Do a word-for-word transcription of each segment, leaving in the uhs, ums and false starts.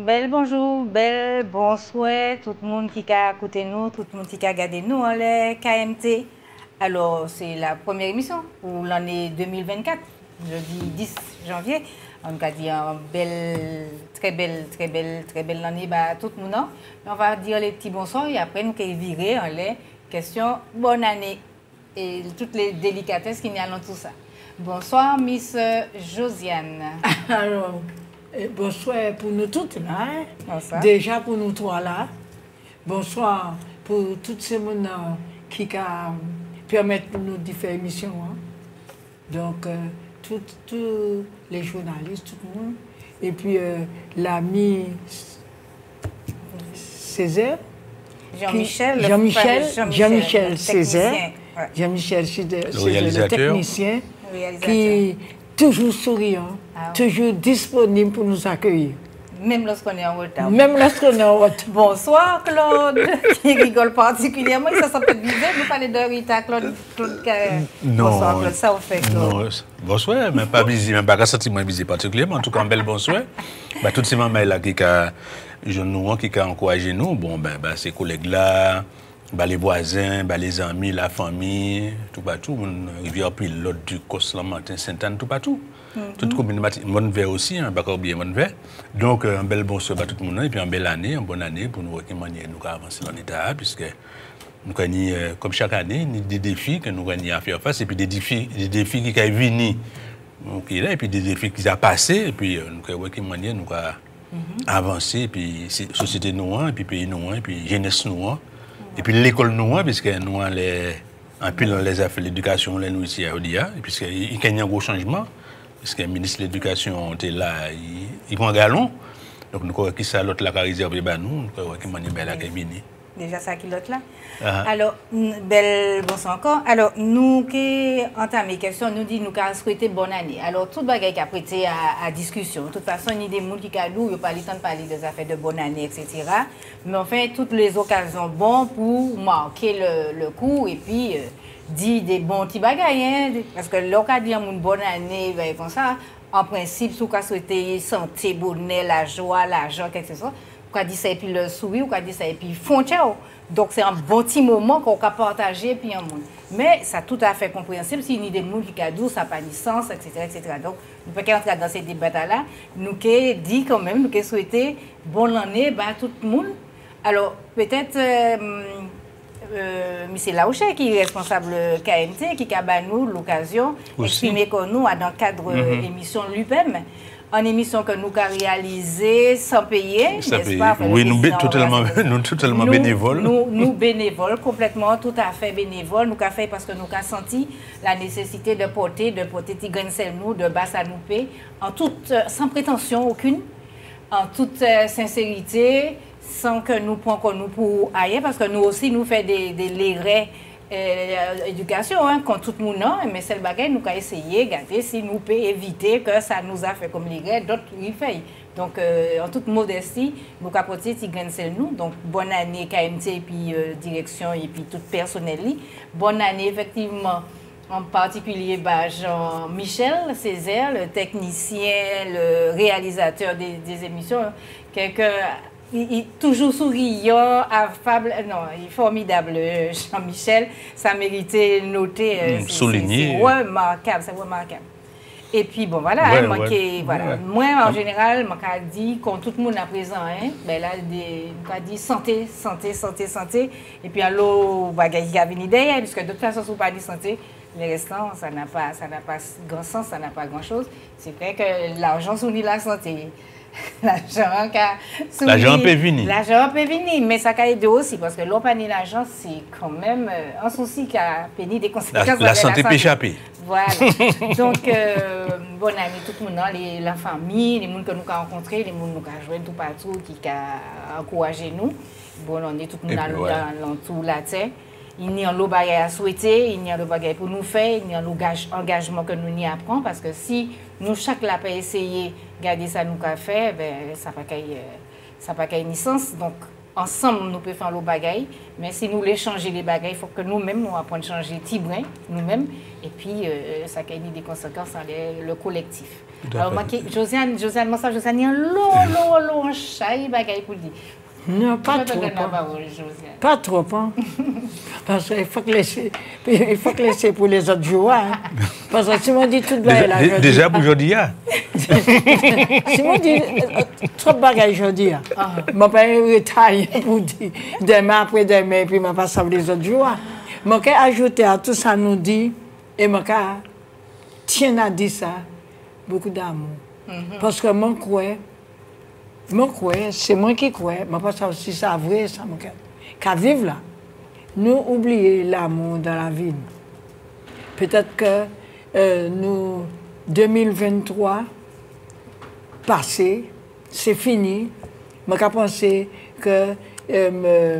bel bonjour, bel bonsoir, tout le monde qui a écouté nous, tout le monde qui a regardé nous en les K M T. Alors, c'est la première émission pour l'année deux mille vingt-quatre, jeudi dix janvier. On a dit une belle, très belle, très belle, très belle année à tout le monde. On va dire les petits bonsoirs et après nous allons virer en les questions bonne année et toutes les délicatesses qui y a dans tout ça. Bonsoir, Miss Josiane. Alors, bonsoir pour nous toutes là. Hein? Bonsoir. Déjà pour nous trois là. Bonsoir pour toutes ces gens qui permettent nous de faire émission. Hein? Donc, euh, tous les journalistes, tout le monde. Et puis, euh, l'ami Césaire. Jean-Michel. Jean-Michel Jean Jean-Michel Césaire. Ouais. Jean-Michel Césaire, le réalisateur. le technicien. Le réalisateur. Qui toujours souriant, Ah, toujours disponible pour nous accueillir. Même lorsqu'on est en retard. Même lorsqu'on est en retard. Bonsoir Claude, qui rigole particulièrement. Ça s'en peut bizarre. Vous parlez de Rita, Claude. Claude euh, Non. Bonsoir Claude, ça vous fait Claude. Non, bonsoir, mais pas busy, même pas sentiment busy particulièrement. En tout cas, un bel bonsoir. Bah, toutes ces mamans là qui ont qui ont encouragé nous, bon, ben, bah, ces collègues-là, bah, les voisins, bah, les amis, la famille, tout partout, Rivière Pilote, du Cos-Lamantin, Sainte-Anne, tout partout. Mm-hmm. Toute commune, Montvert aussi, hein, pas oublier Montvert. Donc, un bel bonsoir à tout le monde, et puis une belle année, une bonne année pour nous recommander, nous avancer dans l'État, puisque nous avons, comme chaque année, des défis que nous avons à faire face, et puis des défis, des défis qui sont venus, okay, là, et puis des défis qui sont passés, et puis nous avons recommander, nous avons mm-hmm. avancer, et puis société noire, et puis pays noir, et puis jeunesse noire. Et puis l'école noire, puisque nous avons un peu dans les affaires de l'éducation, nous ici à Odia, puisqu'il y a un gros changement, puisque le ministre de l'Éducation était là, il, il prend galon. Donc nous avons qui ça l'autre là qui a réservé à nous, nous avons qui m'a là qui est Déjà ça qui l'autre là. Uh-huh. Alors, belle bonsoir encore. Alors, nous qui entamons les questions, nous disons nous avons souhaité bonne année. Alors, tout le bagage qui a prêté à, à discussion. De toute façon, il y a des gens qui ont dit, pas le temps de parler des affaires de bonne année, et cetera. Mais enfin, toutes les occasions bonnes pour marquer le, le coup et puis euh, dire des bons petits bagages. Hein, parce que l'occasion de dire une bonne année, ben, comme ça, en principe, si vous souhaitez santé, bonheur, la joie, l'argent, quelque chose. On dit ça et puis le sourire, on dit ça et puis font ciao. Donc c'est un bon petit moment qu'on peut partager puis un monde. Mais c'est tout à fait compréhensible s'il y a des gens qui ont dit ça n'a pas de sens, et cetera, et cetera. Donc nous ne pouvons pas entrer dans ces débats-là. Nous avons dit quand même, nous avons souhaité bonne année à tout le monde. Alors peut-être euh, euh, M. Laouché qui est responsable K M T, qui a nous l'occasion d'exprimer que nous, dans le cadre de mm-hmm. l'émission L U P E M, une émission que nous avons réalisée sans payer, n'est-ce pas? Oui, nous sommes totalement, nous, totalement nous, bénévoles. Nous, nous bénévoles, complètement, tout à fait bénévoles. Nous avons fait parce que nous avons senti la nécessité de porter, de porter Tigrencel nous, de basse à nous payer, en toute, sans prétention aucune, en toute euh, sincérité, sans que nous prenions nous pour ailleurs, parce que nous aussi, nous faisons des, des lérets. Euh, éducation, hein, quand tout le monde non, mais c'est le bagage nous avons essayé de regarder si nous pouvons éviter que ça nous a fait comme les gars, d'autres ils font. Donc, euh, en toute modestie, nous avons porté Tigrencel nous. Donc, bonne année K M T et puis euh, direction et puis tout personnel. Bonne année, effectivement, en particulier bah, Jean-Michel Césaire, le technicien, le réalisateur des, des émissions. Quelqu'un. Il, il, toujours souriant, affable, non, il est formidable, Jean-Michel, ça méritait noter, euh, mmh, souligné. C'est remarquable, c'est remarquable. Et puis bon, voilà, ouais, hein, ouais, qui, voilà. Ouais. Moi en général, je dis, quand tout le monde est présent, hein, ben là, je dis santé, santé, santé, santé, et puis l'autre bagage qui a venu derrière, puisque de toute façon, si vous ne parlez de santé, les restants, ça n'a pas, ça n'a pas grand sens, ça n'a pas grand-chose. C'est vrai que l'argent souligne la santé. L'argent L'argent peut venir. L'argent peut venir, mais ça peut aider aussi, parce que l'on pas l'argent, c'est quand même un souci qui a péni des conséquences. La, la santé peut échapper. Voilà. Donc, euh, bonne année tout le monde, les, la famille, les gens que nous avons rencontrés, les gens que nous avons joués tout partout, qui ont encouragé nous. Bonne année tout le monde dans, ouais. dans tout la terre. Il y a un lot de à souhaiter, il y a un lot de pour nous faire, il y a un engagement que nous y apprenons, parce que si nous, chaque là, peut essayer de garder ça nous qu'a fait, ben, ça n'a pas qu'à ni sens. Donc, ensemble, nous pouvons faire le bagaille. Mais si nous voulons changer les bagailles, il faut que nous-mêmes, nous apprenions à changer petit brin, nous-mêmes. Et puis, euh, ça a des conséquences dans les, le collectif. Alors, moi, Josiane, Josiane, moi, ça, Josiane, il y a un long, long, long chat, bagaille pour dire. Non, pas trop. Pas, pas trop, hein. Parce qu'il faut que laisser, il faut que laisser pour les autres jours. Hein. Parce que si on dit tout déjà, là, déjà, déjà pour aujourd'hui. Si on dit trop de bagages aujourd'hui, je ne vais pas retailler pour dire demain après demain, puis je ne vais pas savoir les autres jours. Je vais ajouter à tout ça nous dit, et je tiens à dire ça, beaucoup d'amour. Mm-hmm. Parce que mon croix, Moi, c'est moi qui crois, je ne sais pas si c'est vrai, ça me qu'à vivre là, nous oublions l'amour dans la vie. Peut-être que euh, nous, deux mille vingt-trois, passé, c'est fini, je pense que euh,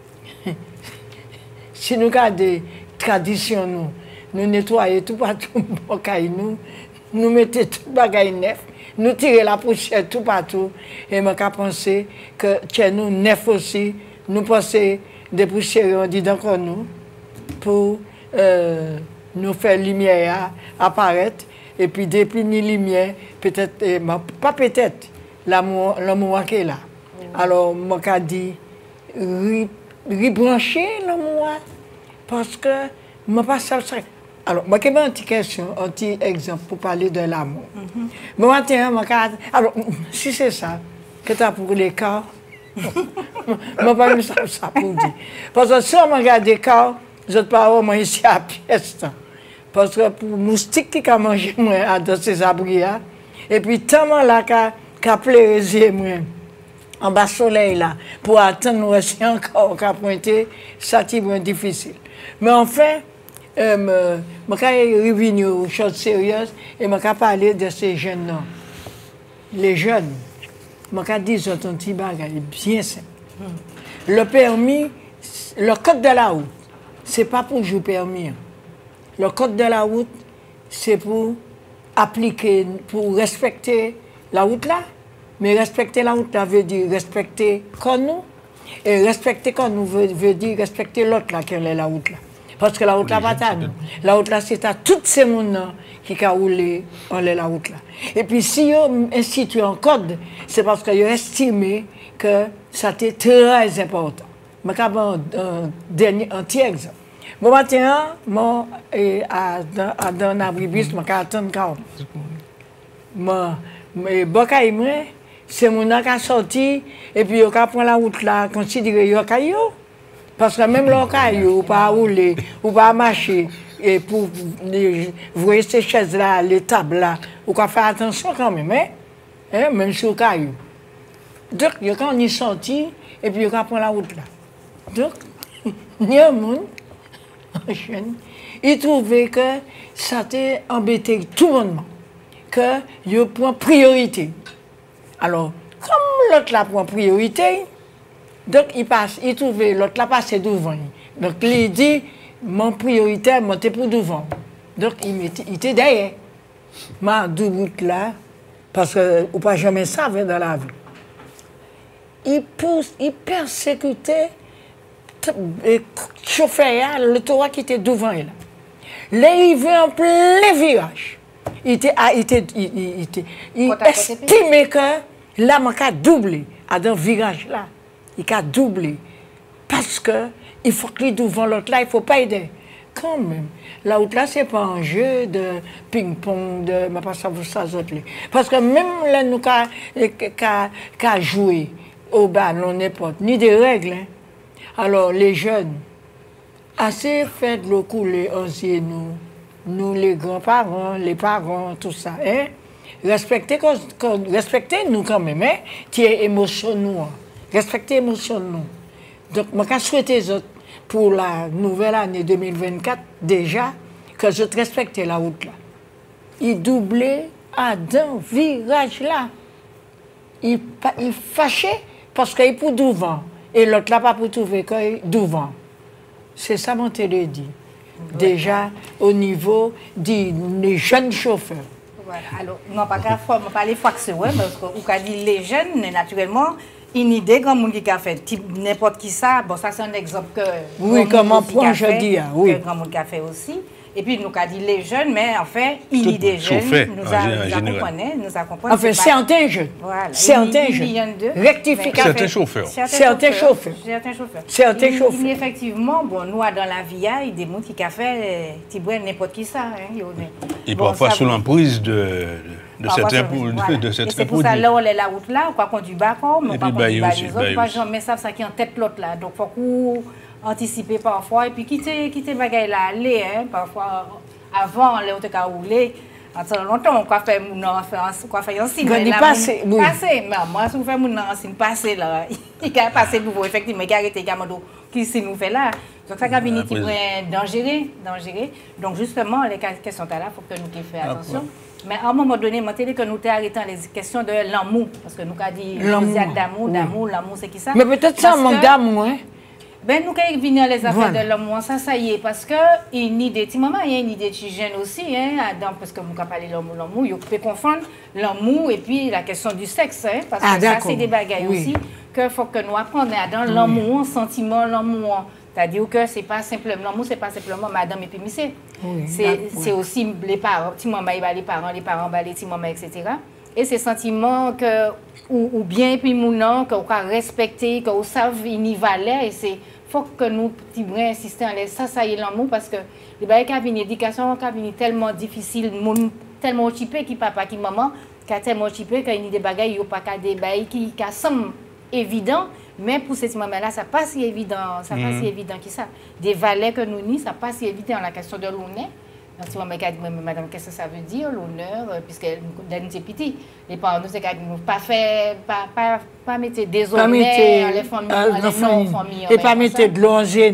si nous avons des traditions, nous, nous nettoyons tout partout, nous, nous mettons tout le bagage neuf. Nous tirons la poussière tout partout. Et je pense que chez nous, neuf aussi, nous pensons des poussières, on dit encore nous, pour euh, nous faire lumière apparaître. Et puis, depuis la lumière, peut-être, eh, pas peut-être, l'amour qui est là. Alors, je dis, rebrancher l'amour, parce que je ne sais pas ça. Alors, je vais une petite question, un petit exemple pour parler de l'amour. Mm-hmm. Moi, alors, si c'est ça, que tu as pour les corps, je ne vais pas ça, ça pour dire. Parce que si on regarde des corps, je ne vais pas avoir ici à pièce. Parce que pour les moustiques qui ont mangé dans ces abris, et puis tellement là qu'à plaisir, en bas soleil là, pour attendre aussi encore qu'à pointer, ça c'est difficile. Mais enfin, Euh, je suis revenu aux choses sérieuses et je vais parler de ces jeunes-là. Les jeunes, je vais dire que c'est un petit bagage bien simple. Mm. Le permis, le code de la route, ce n'est pas pour jouer permis. Le code de la route, c'est pour appliquer, pour respecter la route là. Mais respecter la route là veut dire respecter comme nous. Et respecter comme nous veut, veut dire respecter l'autre là qui est la route là. Parce que la route là, pas à nous. La route là, c'est à tous ces gens qui ont roulé en la route là. Et puis, si on institue un code, c'est parce qu'ils ont estimé que ça était très important. Je vais vous un dernier un petit exemple. Bon matin, moi, dans un abribus, je vais attendre quand même. C'est mon qui a sorti, et puis il a pris la route là, considéré qu'il caillou. Parce que même le caillou, ou pas rouler, ou pas marcher, et pour voir ces chaises-là, les tables là, il faut faire attention quand même, hein? Hein? Même sur le caillou. Donc, quand on est sorti, et puis il a pris la route là. Donc, il y a un monde, en chaîne, il trouvait que ça était embêté tout le monde, qu'il prend priorité. Alors, comme l'autre là prend priorité, donc il passe, il trouvait l'autre là passé devant. Donc il dit, mon prioritaire montait pour devant. Donc il, mettait, il était derrière. Ma double route là, parce qu'on ne peut pas jamais savoir dans la vie. Il pousse, il persécutait le chauffeur, le toit qui était devant. Là. Là, il vient en plein virage. Il, était, il, était, il, il, était, il estimait que là, il a doublé. À dans virage là, il a doublé. Parce qu'il faut qu'il devant l'autre là, il ne faut pas aider. Quand même. La route là, ce n'est pas un jeu de ping-pong, de. Mais pas ça, ça, autres. Parce que même là, nous avons joué au ballon, n'importe, ni des règles. Hein. Alors, les jeunes, assez fait de l'eau couler aussi, nous. Nous, les grands-parents, les parents, tout ça, hein? Respectez, respectez nous quand même, hein? Tiens, émotion nous. Respectez l'émotion nous. Donc, je souhaite pour la nouvelle année deux mille vingt-quatre, déjà, que je respecte la route là. Il doublait à d'un virage là. Il, il fâchait parce qu'il est pour devant. Et l'autre là, pas pour trouver qu'il est devant. C'est ça, mon télé dit. Déjà au niveau des, des jeunes chauffeurs. Voilà. Alors, non, pas qu'à parler faction, parce qu'on dit les jeunes, naturellement, une idée comme monde qui a fait n'importe qui ça, bon ça c'est un exemple que oui comme un point je dis oui que grand monde qui a fait aussi. Et puis nous a dit les jeunes, mais en fait une idée jeune nous accompagne, nous accompagne. Enfin certains jeunes, voilà. certains jeunes, rectificatifs, certains chauffeurs, certains chauffeurs, certains chauffeurs, certains chauffeurs. Effectivement, bon nous dans la vie il y a des gens qui a fait n'importe qui ça. Et parfois sous l'emprise de de certains de certains. C'est pour ça là on est la route là, on va conduire bacon, mais on va conduire les autres, pas jamais ça ça qui en tête l'autre là. Donc faut qu'on anticiper parfois et puis quitter quitter bagaille là aller hein parfois avant les autres cas rouler attends longtemps on va faire mon on va faire un signe là passer oui passer mais moi si vous faites mon signe passer là il va passer pour effectivement qui arrêter gamando qui si nous fait là donc ça cabine qui prend dangereux dangereux donc justement les questions là faut que nous qui fait attention. Mais à un moment donné, je que nous t'ai arrêté les questions de l'amour parce que nous avons dit d'amour d'amour l'amour c'est qui ça mais peut-être ça manque d'amour hein. Ben nous quand venir les affaires voilà. de l'amour ça ça y est parce que une idée petit maman il y a une idée de jeune aussi hein dans parce que nous quand parler l'amour l'amour il peut confondre l'amour et puis la question du sexe hein parce ah, que ça c'est des bagailles oui. aussi que faut que nous apprenions dans oui. l'amour sentiment l'amour c'est-à-dire que c'est pas simplement l'amour c'est pas simplement madame et puis monsieur oui, c'est c'est aussi les parents petit maman il va les parents les parents va les petits maman et cetera et ces sentiments que ou, ou bien puis mon que on respecter que on savent une valeur et c'est faut que nous petit brin insister en ça ça y est l'amour parce que les bail qui viennent éducation qui viennent tellement difficile tellement occupé qui papa qui maman qui tellement occupé qu'il y a des bagages yo pas des bail qui qui semble évident mais pour cette maman là ça pas si évident ça mm. pas si évident que ça des valeurs que nous ni ça pas si évident la question de l'honneur. Si on m'a dit, madame, qu'est-ce que ça veut dire, l'honneur, puisque nous sommes petits, les parents nous ne pas faire, pas, pas, pas mettre des honneurs, les familles, les non-familles. Et pas mettre de l'ongé.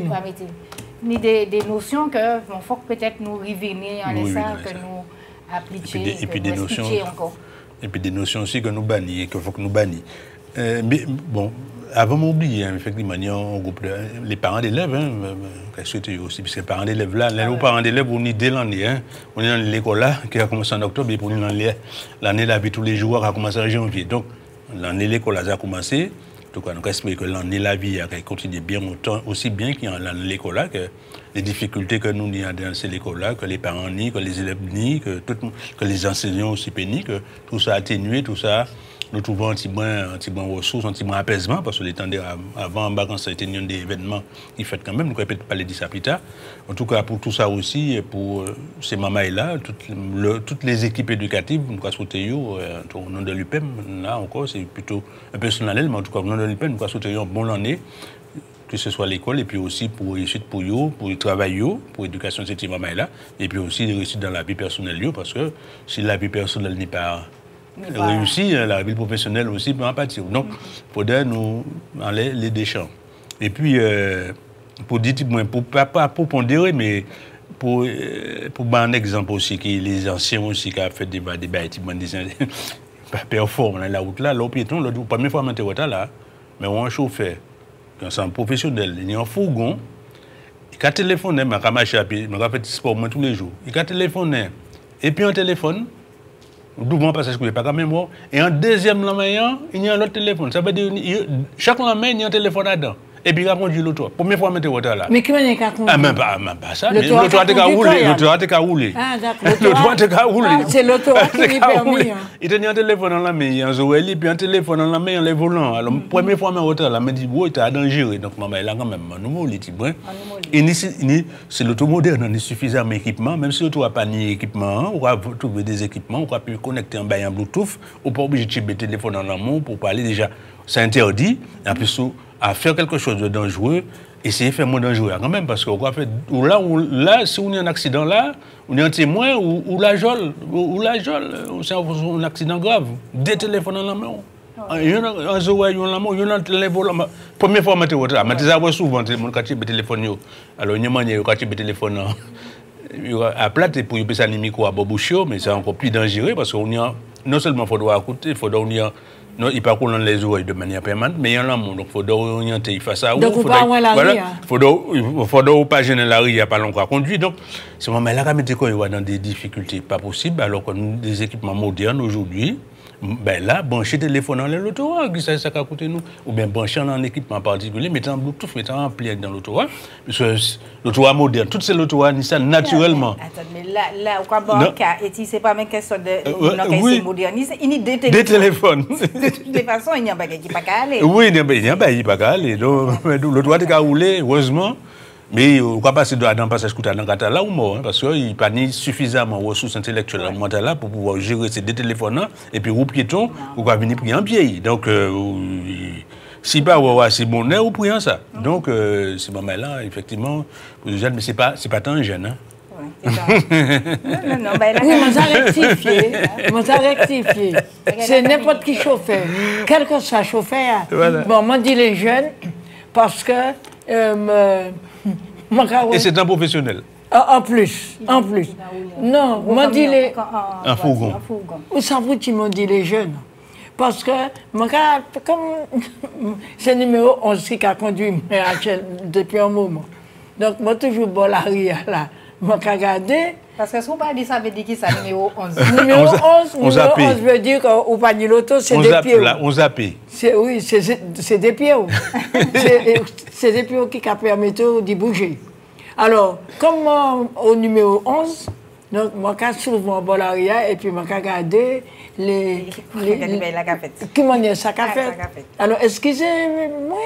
Ni des, des notions que, bon, faut que peut-être nous revenir en oui, ça, oui, que ça. Nous appliquions, et puis des notions encore. Et puis des notions aussi que nous bannissons, et qu'il faut que nous bannissions. Euh, mais bon, avant m'oublier, hein, effectivement, on groupe les parents d'élèves, hein, qu'est-ce que aussi, puisque les parents d'élèves là, les parents d'élèves, on est dès l'année, hein, on est dans l'école là, qui a commencé en octobre, et pour nous l'année la vie tous les jours a commencé en janvier. Donc, l'année l'école a commencé, en tout cas, nous espérons que l'année la vie a continué bien autant, aussi bien qu'il y a l'école là, que les difficultés que nous avons dans cette école là, que les parents nient, que les élèves nient, que, tout, que les enseignants aussi nient, que tout ça a atténué, tout ça. Nous trouvons un petit moins, un petit moins ressources, un petit moins apaisement, parce que les temps avant, en vacances, ça a été un des événements qui fait quand même, nous ne peut-être pas les dire ça plus tard. En tout cas, pour tout ça aussi, pour ces mamans-là, toutes, le, toutes les équipes éducatives, nous avons souhaité, au nom de l'U P E M, là encore, c'est plutôt un personnel, mais en tout cas, au nom de l'U P E M, nous avons souhaité une bonne année, que ce soit l'école, et puis aussi pour réussite pour eux, pour le travail, pour l'éducation de ces mamans-là, et puis aussi les réussites dans la vie personnelle, parce que si la vie personnelle n'est pas réussi, la vie professionnelle aussi peut en pâtir. Donc, il faudrait nous aller les déchamps. Et puis, euh, pour dire, pour pas pour, pour pondérer, mais pour, euh, pour un exemple aussi, qui les anciens aussi qui ont fait des débats, des pas performant dans la route là, l'autre piéton, la première fois que je suis là, mais on a un chauffeur, c'est un professionnel, il y a un fourgon, il a téléphoné, il a marché à pied, il a fait sport tous les jours, il a téléphoné, et puis un téléphone, doucement parce que je ne pas quand même. Et en deuxième lamain, il y a un autre téléphone. Ça veut dire chaque lamain, il y a un téléphone là-dedans. Et puis il a conduit l'autre. Première fois, je suis là. Mais qui est-ce qu'il a conduit? Ah, même pas, même pas ça. L'autre a roulé. L'autre a roulé. Ah, d'accord. L'autre a roulé. C'est l'autre qui lui permis. Il tenait un téléphone dans la main, il y a un Zoélie, puis un téléphone dans la main, les volants. Alors, première fois, je suis là, je me dis, oui, tu as dangereux. Donc, maman, elle a quand même un nouveau litibrin. Et c'est l'auto moderne, on a suffisamment d'équipement, même si l'auto n'a pas d'équipement, on va trouver des équipements, on va pu connecter un bail en Bluetooth, on n'est pas obligé de chiper le téléphone en amont pour parler déjà. C'est interdit. Et en plus, à faire quelque chose de dangereux, essayez de faire moins dangereux quand même, parce que fait, ou là, ou là, si on a un accident là, on est un témoin, ou, ou la jole, ou, ou la jole, c'est un, un accident grave, des téléphones en la main. Il y a un zoé, il y a un il y a un téléphone. Première fois, je me suis dit, souvent, mon quartier de téléphone. Alors, il y a un quartier de téléphone à plate pour y passer un micro à Bobouchio, mais c'est encore plus dangereux parce qu'on y a, non seulement il faut écouter, il faut donner. Non, il parcourt dans les oreilles de manière permanente, mais il y a un amour, donc il faut orienter face à où. Donc, il faut pas la voilà, il faut pas gêner la rue, il n'y a pas longtemps à conduire. Donc, c'est moment là, quand on est dans des difficultés pas possibles, alors que nous, des équipements modernes aujourd'hui, ben là, brancher téléphone dans l'autoroute, ça, ça a coûté nous. Ou bien brancher dans un équipement particulier, mettre en Bluetooth, mettre en plug dans l'autoroute. Parce que l'autoroute moderne, toutes ces autoroutes, ça naturellement. Attends, mais là, là, au Cabanca, et si c'est pas même question de. Euh, non, oui. moderniser, il y a des téléphones. Des téléphones. De toute façon, il n'y a pas qui pas qu'à aller. Oui, il n'y a pas qu'à aller. Donc, l'autoroute est qu'à rouler, heureusement. Mais on ne peut pas passer dans le passage scooter dans le là ou mort, hein, parce qu'il n'y a pas suffisamment de ressources intellectuelles ouais. mentales là pour pouvoir gérer ces deux téléphones et puis au piéton, ou pas venir prier en pied. Donc, euh, si pas ouais, c'est bon air ou prier ça. Mm. Donc, euh, ce moment-là, effectivement, pour les jeunes, mais ce n'est pas, pas tant jeune. Hein. Ouais, non, non, non, ben là, oui, on a rectifié. On a rectifié. C'est n'importe qui chauffeur. Quel que soit chauffeur. Voilà. Bon, moi, dit les jeunes, parce que. Euh, Et c'est un professionnel. En plus, en plus. Non, moi dit les. Un fourgon. Où ça vous qui m'ont dit les jeunes? Parce que, comme c'est le numéro onze qui a conduit depuis un moment. Donc, moi, toujours bon la ria là. Moi, j'ai regardé. Parce que ce qu'on parle de ça veut dire que c'est le numéro onze. Numéro onze, numéro onze veut dire qu'au panier l'auto, c'est des pieds. On zappé. Oui, c'est des pieds. C'est des pieds qui permettent d'y bouger. Alors, comme moi, au numéro onze, donc moi, j'ai souvent bon la ria et puis moi, j'ai regardé les. Comment dire ça qu'a fait? Alors, excusez-moi.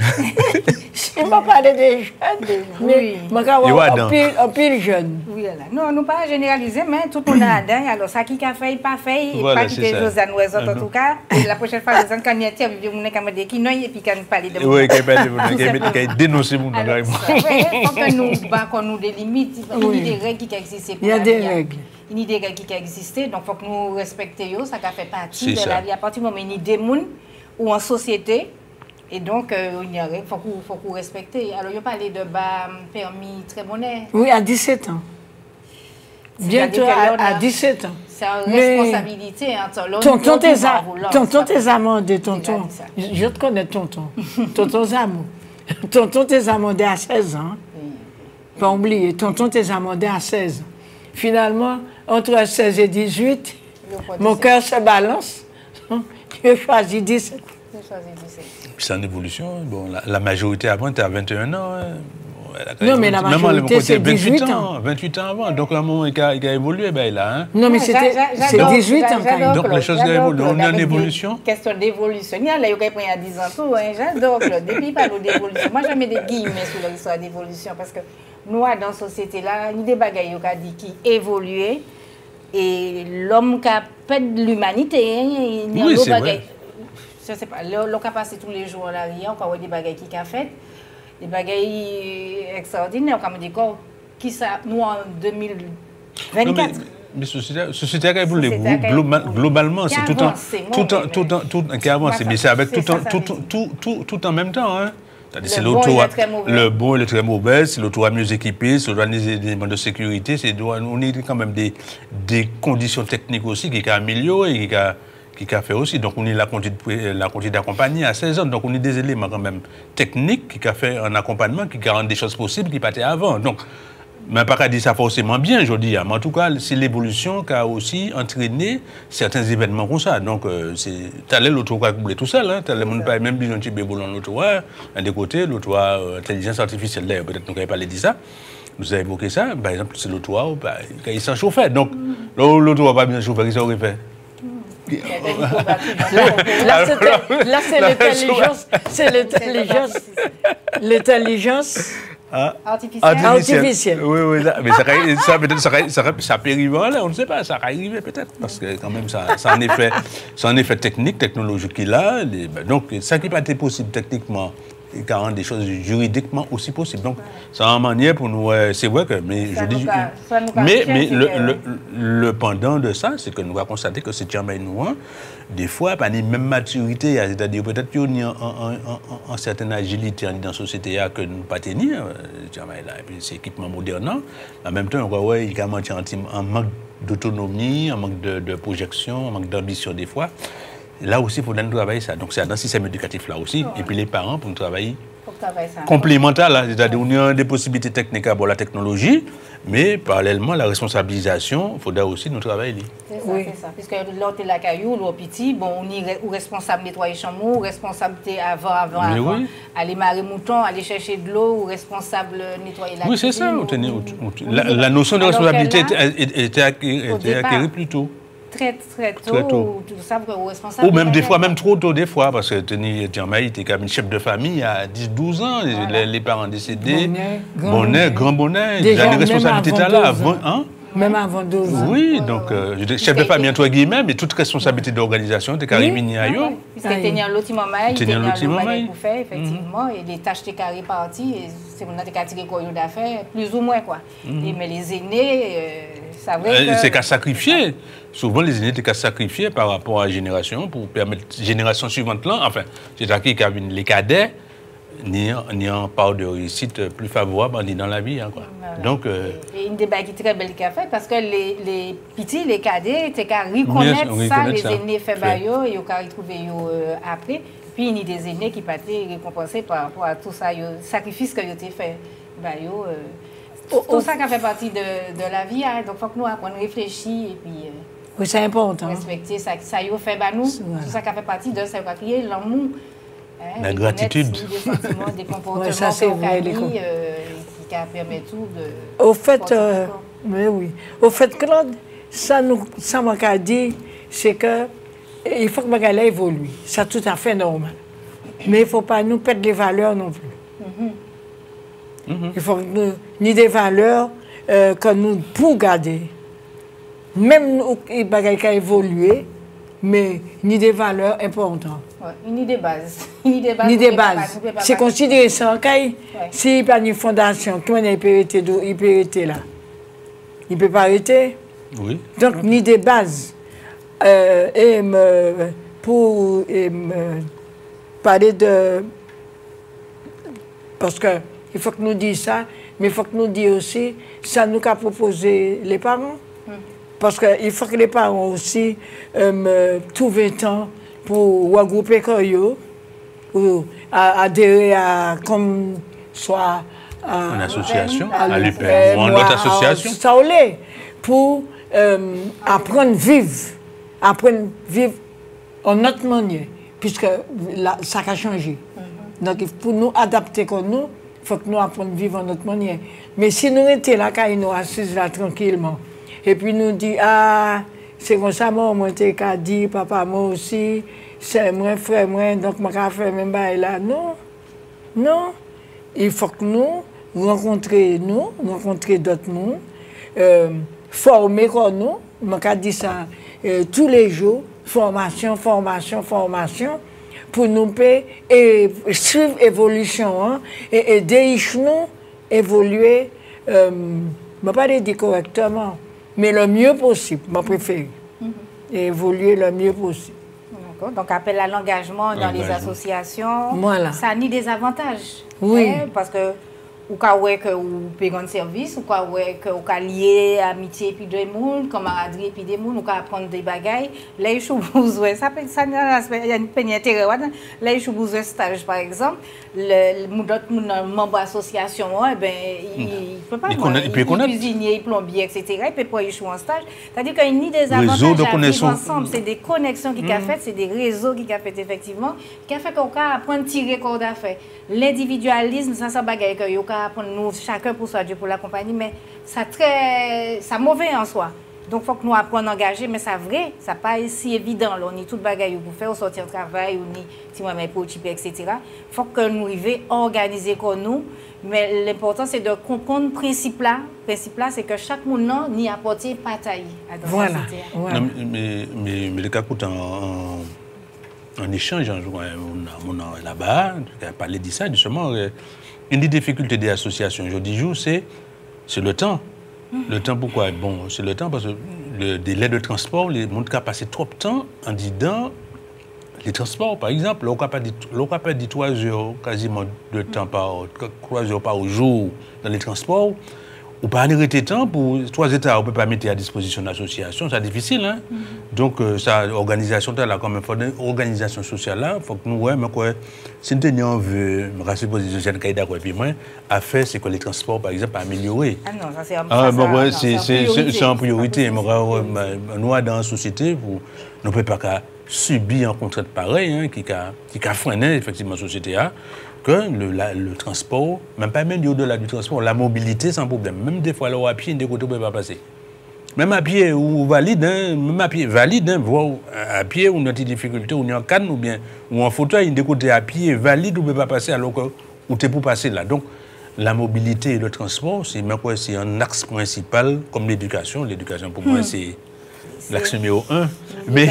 Je ne vais pas parler des jeunes, mais je vais avoir un pile jeune. Oui, là. Non, nous ne pas généraliser, mais tout le monde a dedans. Alors, ça qui a fait, pas fait, et pas quitter Josiane Ouezot en tout cas. Et la prochaine fois, Josiane, quand il y a interview, on a dit qu'il et puis quand on parle de. Oui, quand on parle de dénoncer mon nom. Il faut que nous qu'on nous des limites. Il y a des règles qui existent. Il y a des règles. Il y a des règles qui existent, donc il faut que nous respections. Ça fait partie de la vie. À partir du moment où il y a des gens ou en société. Et donc, euh, il faut qu'on qu respecte. Alors, il parlait de bas permis très monnaie. Oui, à dix-sept ans. Bientôt à, à dix-sept ans. C'est une responsabilité. Tonton, tes amendés, tonton. Je te connais, tonton. Tonton Zamou. Tonton, tes amendés à seize ans. Mm. Pas oublier, tonton, tes amendés à seize ans. Finalement, entre seize et dix-huit, mon cœur se balance. Je choisis dix-sept. C'est en évolution. Bon, la, la majorité avant était à vingt et un ans. Hein. Bon, non, mais la majorité, c'est dix-huit ans. vingt-huit ans avant. Donc, à un moment, il a, il a évolué, ben, là. Hein. Non, mais c'était dix-huit ans. Donc, les choses ont évolué. On est en évolution. Question d'évolution. Il y a là, il y a dix ans tout. J'adore, depuis, il parle d'évolution. Moi, je mets des guillemets sur l'histoire d'évolution parce que nous, dans la société-là, il y a des bagailles qui évoluent et l'homme qui a fait de l'humanité, il y a des bagailles. Je ne sais pas, l'on a passé tous les jours là, on a des bagailles qui ont fait, des bagailles extraordinaires, comme on dit, qui ça, nous en deux mille vingt-quatre. Non, mais la société a évolué. Globalement, c'est tout un. Tout un. Tout un. Tout un. Qui avance, mais c'est avec tout un. Tout en même temps, hein. C'est l'autorat, le bon et le très mauvais, c'est l'autorat mieux équipé, c'est l'autorat des éléments de sécurité, c'est on est quand même des, des conditions techniques aussi qui ont amélioré et qui ont qui a fait aussi. Donc on est la conduite d'accompagner à seize ans, donc on est des éléments quand même techniques qui ont fait un accompagnement qui a rendu des choses possibles qui partaient avant. Donc, mais pas qu'à dire ça forcément bien, je dis, mais en tout cas, c'est l'évolution qui a aussi entraîné certains événements comme ça. Donc, euh, c'est t'allais l'autoroute qui tout seul, hein, t'allais même pas même besoin de bébé dans l'autoroute, un des côtés, l'autoroute euh, intelligence artificielle, là, peut-être nous n'avons pas dit ça. Vous avez évoqué ça, par exemple, c'est l'autoroute, bah, il s'en chauffait. Donc, l'autoroute pas bien chauffé, qu'est-ce qu'il aurait fait? Là, là c'est l'intelligence, c'est l'intelligence, l'intelligence ah, artificielle. artificielle. Oui, oui, ça, mais ça, ça, peut-être, ça, ça, ça peut arriver là, on ne sait pas, ça va arriver peut-être, parce que quand même, ça, ça en effet, c'est un effet technique, technologique qu'il a. Les, ben, donc, ça qui n'a pas été possible techniquement, il y a des choses juridiquement aussi possibles. Donc, c'est une manière pour nous. Euh, c'est vrai que. Mais, ça je dis, cas, mais mais le, le, le pendant de ça, c'est que nous avons constaté que c'est jamais nous, hein, des fois, pas la même maturité, c'est-à-dire peut-être qu'il y a une certaine agilité dans la société que nous ne pas tenir. C'est équipement moderne. En même temps, on voit qu'il y a un manque d'autonomie, un manque de, de projection, un manque d'ambition des fois. Là aussi, il faut nous travailler ça. Donc, c'est dans le système éducatif là aussi. Et puis les parents, pour nous travailler complémentaire, c'est-à-dire on a des possibilités techniques pour la technologie, mais parallèlement, la responsabilisation, il faudra aussi nous travailler. C'est ça, oui. c'est ça. Puisque l'autre est la caillou, l'autre petit, bon, on est ou responsable de nettoyer chambre, ou responsabilité avant, avant, mais avant, oui. aller marrer mouton, aller chercher de l'eau, ou responsable de nettoyer la oui, c'est ça. Ou, ou, ou, la, la notion de responsabilité là, était, était acquérie plus tôt. Très, très tôt, très tôt. Tout ça, ou, responsable ou même des fois, même trop tôt des fois, parce que Tony Tiamay était comme chef de famille à dix douze ans, voilà. les, les parents décédés, bonnet, grand bonnet, grand bonnet, déjà les responsabilités étaient là avant. Hein? Même avant douze ans. Oui, ouais, donc, ouais. Euh, chef de famille entre guillemets, mais toute responsabilité d'organisation était carrément à eux. Puisque tenir l'autre moment, tenir l'autre moment pour faire, effectivement, et les tâches étaient carrées parties, et c'est mon qu'à tirer quoi d'affaires, plus ou moins, quoi. Mais les aînés, ça vrai c'est qu'à sacrifier. Souvent, les aînés étaient qu'à sacrifier par rapport à la génération pour permettre la génération suivante là, enfin, c'est-à-dire qu'il y avait les cadets, ni, ni en part de réussite plus favorable ni dans la vie. Hein, quoi. Voilà. Donc, euh, et une débat qui est très belle qu'a fait parce que les, les petits, les cadets, étaient qu'à reconnaître oui, ça, les ça. aînés fait baillot et ils ont retrouvé euh, après. Puis il y a des aînés qui pas été récompensés par rapport à tout ça, le sacrifice que ils ont fait. Baillot, euh, oh, tout oh. ça qui fait partie de, de la vie. Hein, donc il faut que nous apprenions à réfléchir et puis. Euh, oui, c'est important. Respecter ça, ça y a fait bah, nous. Voilà. Tout ça qui fait partie de ça, créer l'amour. Hein, la gratitude. Des sentiments, des comportements ouais, ça, c'est vrai, les familles, euh, qui permettent tout de... Au fait, euh, mais oui. Au fait, Claude, ça nous, ça m'a dit, c'est que il faut que Magalhães évolue. C'est tout à fait normal. Mais il ne faut pas nous perdre les valeurs non plus. Mm-hmm. Mm-hmm. Il faut que nous, ni des valeurs euh, que nous pour garder. Même nous, les bagages qui ont évolué, mais ni des valeurs importantes. Ouais, ni des bases. Ni des bases. Ni des bases. C'est considéré ça. Ouais. S'il n'y a pas une fondation, comment il peut arrêter il peut arrêter là? Il ne peut pas arrêter. Oui. Donc, ni des bases. Euh, et me, pour et me parler de... Parce qu'il faut que nous disions ça, mais il faut que nous disions aussi, ça nous a proposé les parents. Mm. Parce qu'il faut que les parents aussi euh, trouvent un temps pour regrouper eux, ou adhérer à, comme soit à une association, à l'U P E M, ou à une autre association. Ça pour euh, apprendre à vivre, apprendre à vivre en notre manière, puisque la, ça a changé. Mm-hmm. Donc, pour nous adapter comme nous, il faut que nous apprenions à vivre en notre manière. Mais si nous étions là, quand nous assis là tranquillement, et puis nous dit ah c'est comme ça moi moi t'ai qu'à dire papa moi aussi c'est moi frère moi donc moi qu'à faire même bail là non non il faut que nous rencontrer nous rencontrer d'autres nous euh, former comme nous moi qu'à dire ça euh, tous les jours formation formation formation pour nous et suivre l'évolution hein, et aider nous évoluer euh, je ne vais pas dire correctement, mais le mieux possible, ma préférée. Mm-hmm. Et évoluer le mieux possible. D'accord. Donc, appel à l'engagement dans les associations, voilà. Ça a ni des avantages. Oui. Hein, parce que ou ka ouais que ou payer un service ou ka ouais que ou ka lier amitié puis deux monde camaraderie puis des monde ou ka apprendre des bagailles là il faut besoin ça ça il y a une peine intérêt là il faut besoin stage par exemple le d'autres membre association eh ben il peut pas il peut cuisinier il plombier etc il peut pas échouer en stage c'est-à-dire qu'il y a ni des avantages à vivre ensemble c'est des connexions qui qu'a fait c'est des réseaux qui qu'a fait effectivement qui a fait qu'on ka apprendre tirer corps d'affaires l'individualisme ça ça bagaille que yo ka apprendre nous chacun pour soi Dieu pour la compagnie mais ça très ça mauvais en soi donc faut que nous apprendre à engager mais ça vrai ça pas si évident là on est tout bagaille pour faire au sortir de travail ou ni si moi mais pour occuper etc faut que nous arriver organiser comme nous mais l'important c'est de comprendre principe là principe là c'est que chaque monde non ni apporter bataille à dans voilà, la société voilà. Non, mais mais mais le cas coûte en en échange, on a là-bas, on a parlé de ça, justement. Une des difficultés des associations aujourd'hui, c'est le temps. Mm-hmm. Le temps, pourquoi? Bon, c'est le temps parce que le délai de transport, les gens ont passé trop de temps en disant les transports, par exemple. On n'a pas dit trois heures quasiment de temps par trois heures par jour dans les transports. ou pas arrêter temps pour trois États, on ne peut pas mettre à disposition l'association, c'est difficile. Hein? Mm-hmm. Donc, euh, ça, organisation, là, quand même, organisation sociale, là, il faut que nous, ouais, mais quoi, si nous veut, me rassurer position sociale, d'accord, et puis moi, à faire, c'est que les transports, par exemple, améliorer. Ah non, ça c'est en ah, bon, ouais, c'est en priorité. Nous, dans la société, nous ne pouvons pas subir un contrat pareil, hein, qui a, qui a freiné, effectivement, la société. Hein, que le, la, le transport, même pas même au-delà du transport, la mobilité sans problème. Même des fois, là, à pied, des côtés, on ne peut pas passer. Même à pied, ou valide, hein, même à pied, valide, hein, voire à pied, on a des difficultés, on est en canne, ou bien, ou en fauteuil, des côtés à pied, valide, on ne peut pas passer, alors que, où tu es pour passer là. Donc, la mobilité et le transport, c'est un axe principal, comme l'éducation. L'éducation, pour hmm. moi, c'est l'axe numéro un. Mais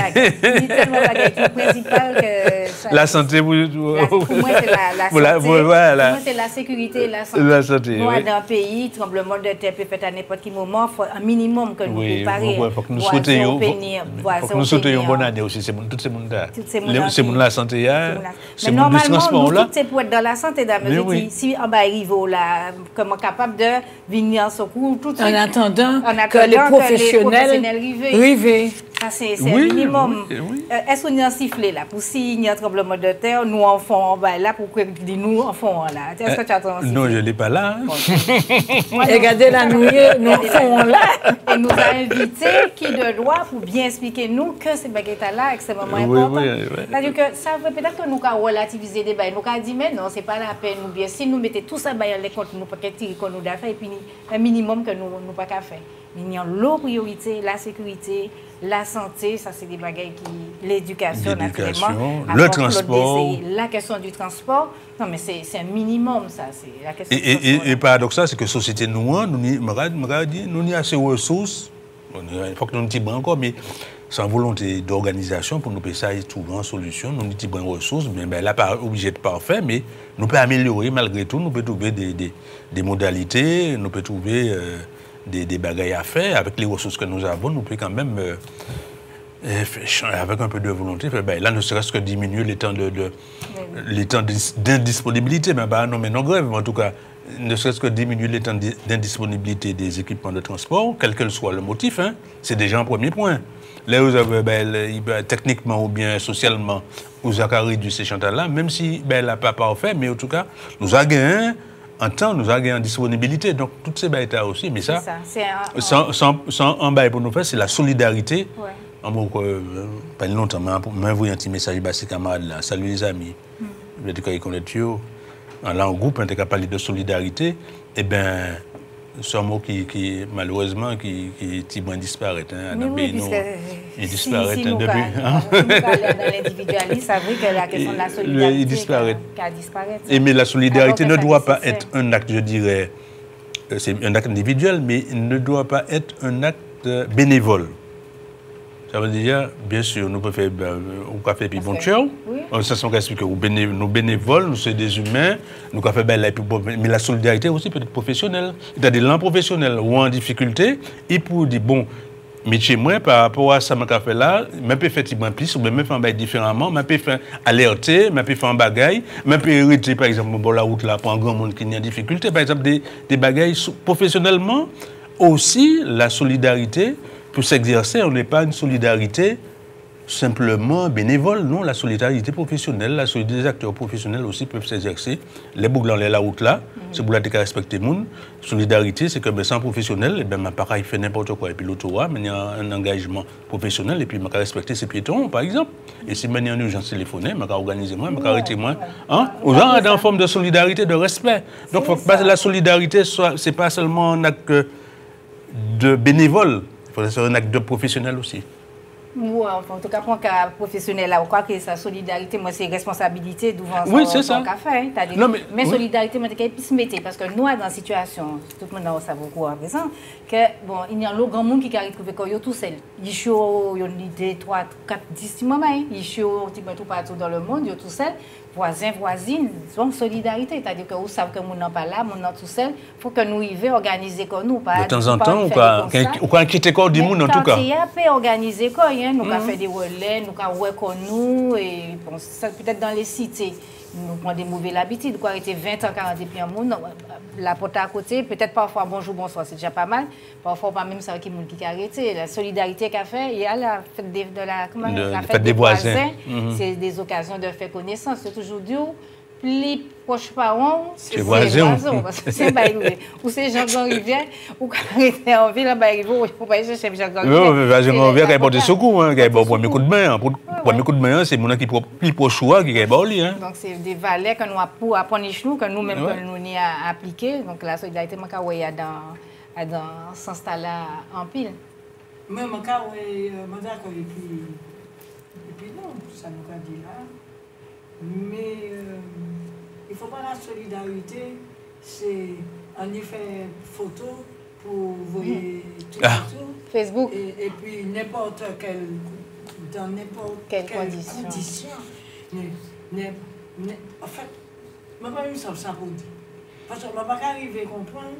la santé, pour, pour moi, c'est la, la santé. La, voilà. Pour moi, c'est la sécurité et la santé. La santé, moi, oui. Dans un pays, tremblement de terre peut faire à n'importe quel moment, il faut un minimum que nous oui, préparions. Il faut que nous souhaitions une bonne année aussi. C'est tout ce monde-là. C'est monde la santé. C'est monde du transport là. C'est pour être dans la santé. Oui. Si on va arriver là, comment capable de venir en secours tout de suite. En attendant que les professionnels arrivent. Ça, c'est oui, un minimum. Oui, oui. Euh, Est-ce qu'on y a un sifflet là pour s'il y a un tremblement de terre, nous en font bah, là pour que nous en font là. Est-ce que tu as entendu? Non, je ne l'ai pas là. Hein. Bon. Regardez la nouille, nous en font là. Et nous a invités qui de droit pour bien expliquer nous que ces baguettes là extrêmement oui, important. Oui, oui. C'est-à-dire que ça veut peut-être que nous avons relativisé des bails. Nous avons dit mais non, c'est pas la peine. Ou bien si nous mettons tout ça dans les comptes, nous ne pouvons pas tirer qu'on nous a fait et puis un minimum que nous ne pouvons pas faire. Il y a l'eau priorité, la sécurité, la santé, ça c'est des bagailles qui... L'éducation, naturellement. Le transport. La question du transport, non mais c'est un minimum ça. La question et, et, et, et paradoxal, c'est que la société nous, nous n'y a assez de ressources, il faut que nous nous disions encore, mais sans volonté d'organisation pour nous essayer de trouver une solution, nous nous disons des ressources, bien ben, là, pas obligé de parfait, mais nous pouvons améliorer malgré tout, nous pouvons trouver des, des, des modalités, nous pouvons trouver... Euh, Des, des bagailles à faire, avec les ressources que nous avons, nous pouvons quand même, euh, avec un peu de volonté, faire, ben, là, ne serait-ce que diminuer les temps de, de les temps d'indisponibilité, mais ben, non, mais non grève, en tout cas, ne serait-ce que diminuer les temps d'indisponibilité des équipements de transport, quel que soit le motif, hein, c'est déjà un premier point. Là, vous avez, ben, le, techniquement ou bien socialement, vous avez réduit ces chantiers-là, même si ben, elle n'a pas parfait, mais en tout cas, nous avons gagné en temps, nous avons en disponibilité. Donc, toutes ces bails aussi. Mais ça, ça un, sans, sans, sans un bail pour nous faire, c'est la solidarité. Ouais. En bon, euh, pas longtemps, mais m'envoyer un petit message à ces camarades là. Salut les amis. Je vais dire qu'ils connaissent. Là, en groupe, on est capable de parler de solidarité. Eh bien, c'est un mot qui, qui malheureusement, qui, qui, qui disparaît. Hein, oui, oui, nous, il disparaît si, si hein, nous depuis. Hein? Si nous parlons dans l'individualisme, ça veut que la question de la solidarité il disparaît. Qui disparaît. Et mais la solidarité ne doit pas être un acte, je dirais, c'est un acte individuel, mais il ne doit pas être un acte bénévole. Ça veut dire, bien sûr, nous pouvons faire, on peut faire bon show. Oui. Ça, c'est ce qu'on explique. Nous bénévoles, nous sommes des humains, nous pouvons faire mais la solidarité aussi peut être professionnelle. C'est-à-dire, l'un professionnel ou en difficulté, il peut dire, bon, mais chez moi, par rapport à ça, je fais là, je peux faire plus, ou je peux faire différemment, je peux faire alerter, je peux faire un bagaille, je peux hériter, par exemple, pour la route là, pour un grand monde qui est en difficulté, par exemple, des, des bagailles professionnellement. Aussi, la solidarité, pour s'exercer, on n'est pas une solidarité simplement bénévole, non, la solidarité professionnelle, la solidarité des acteurs professionnels aussi peuvent s'exercer. Les boucles dans la route là, mm-hmm. c'est pour la respecter le monde. Solidarité, c'est que ben, sans professionnel, eh ben, ma pareil fait n'importe quoi. Et puis l'autre, mais il y a un engagement professionnel et puis je respecter ses piétons, par exemple. Et si il y a une urgence téléphonique, je organiser moi, je arrêter moi. Hein? Aux gens, dans une forme de solidarité, de respect. Donc, faut que la solidarité, ce n'est pas seulement un acte de bénévole. Il faut un acte de professionnel aussi. Ouais, en tout cas, pour un cas professionnel, là, on croit que sa solidarité, moi, c'est responsabilité devant oui, son, son café. Hein, non, mais mais oui. Solidarité, moi, c'est se mettre. Parce que nous, dans la situation, tout le monde sait beaucoup à présent, que, bon, il y a un grand monde qui arrive à trouver tout seul. Il y a deux, trois, quatre, dix moments. Il y a tout partout dans le monde, il y a tout seul. Voisins, voisines, donc solidarité. C'est-à-dire que vous savez que nous n'avons pas là, nous n'avons tout seul. Il faut que nous y veillons, organiser comme nous. De temps en temps, ou quoi quitter quoi du monde en tout cas. Il y a pas organiser quoi. Il y bien, nous avons fait des relais, nous avons reconnu nous, et bon, peut-être dans les cités, nous prenons des mauvaises habitudes, nous avons été vingt ans, quarante et puis un monde, la porte à côté, peut-être parfois bonjour, bonsoir, c'est déjà pas mal, parfois pas même ça qui qui a arrêté. La solidarité qu'a fait, il y a la fête des, de la, comment, de, la fête fête des, des voisins, voisins. Mm-hmm. C'est des occasions de faire connaissance, c'est toujours dur. Plus proches parents, c'est voisin. Parce que c'est pas arrivé. Ou c'est Jean-Jean Rivière, ou quand on était en ville, on va arriver, on va aller chercher Jean-Jean Rivière. Oui, Jean-Jean Rivière qui a porté secours, qui a porté le premier coup de main. Le premier coup de main, c'est mon qui est plus proche qui a porté. Donc c'est des valeurs que nous avons appris nous, que nous-mêmes nous avons appliquées. Donc la solidarité, je crois qu'il y a dans dans ce sens-là en pile. Mais je crois que et puis non, ça nous a dit là. Mais euh, il ne faut pas la solidarité, c'est on y fait photo pour voyer tout ah. tout. Facebook. Et, et puis n'importe quelle, dans n'importe quelle, quelle condition. condition ne, ne, ne, en fait, je ne sais pas ça pour dire. Parce que je ne peux pas arriver à comprendre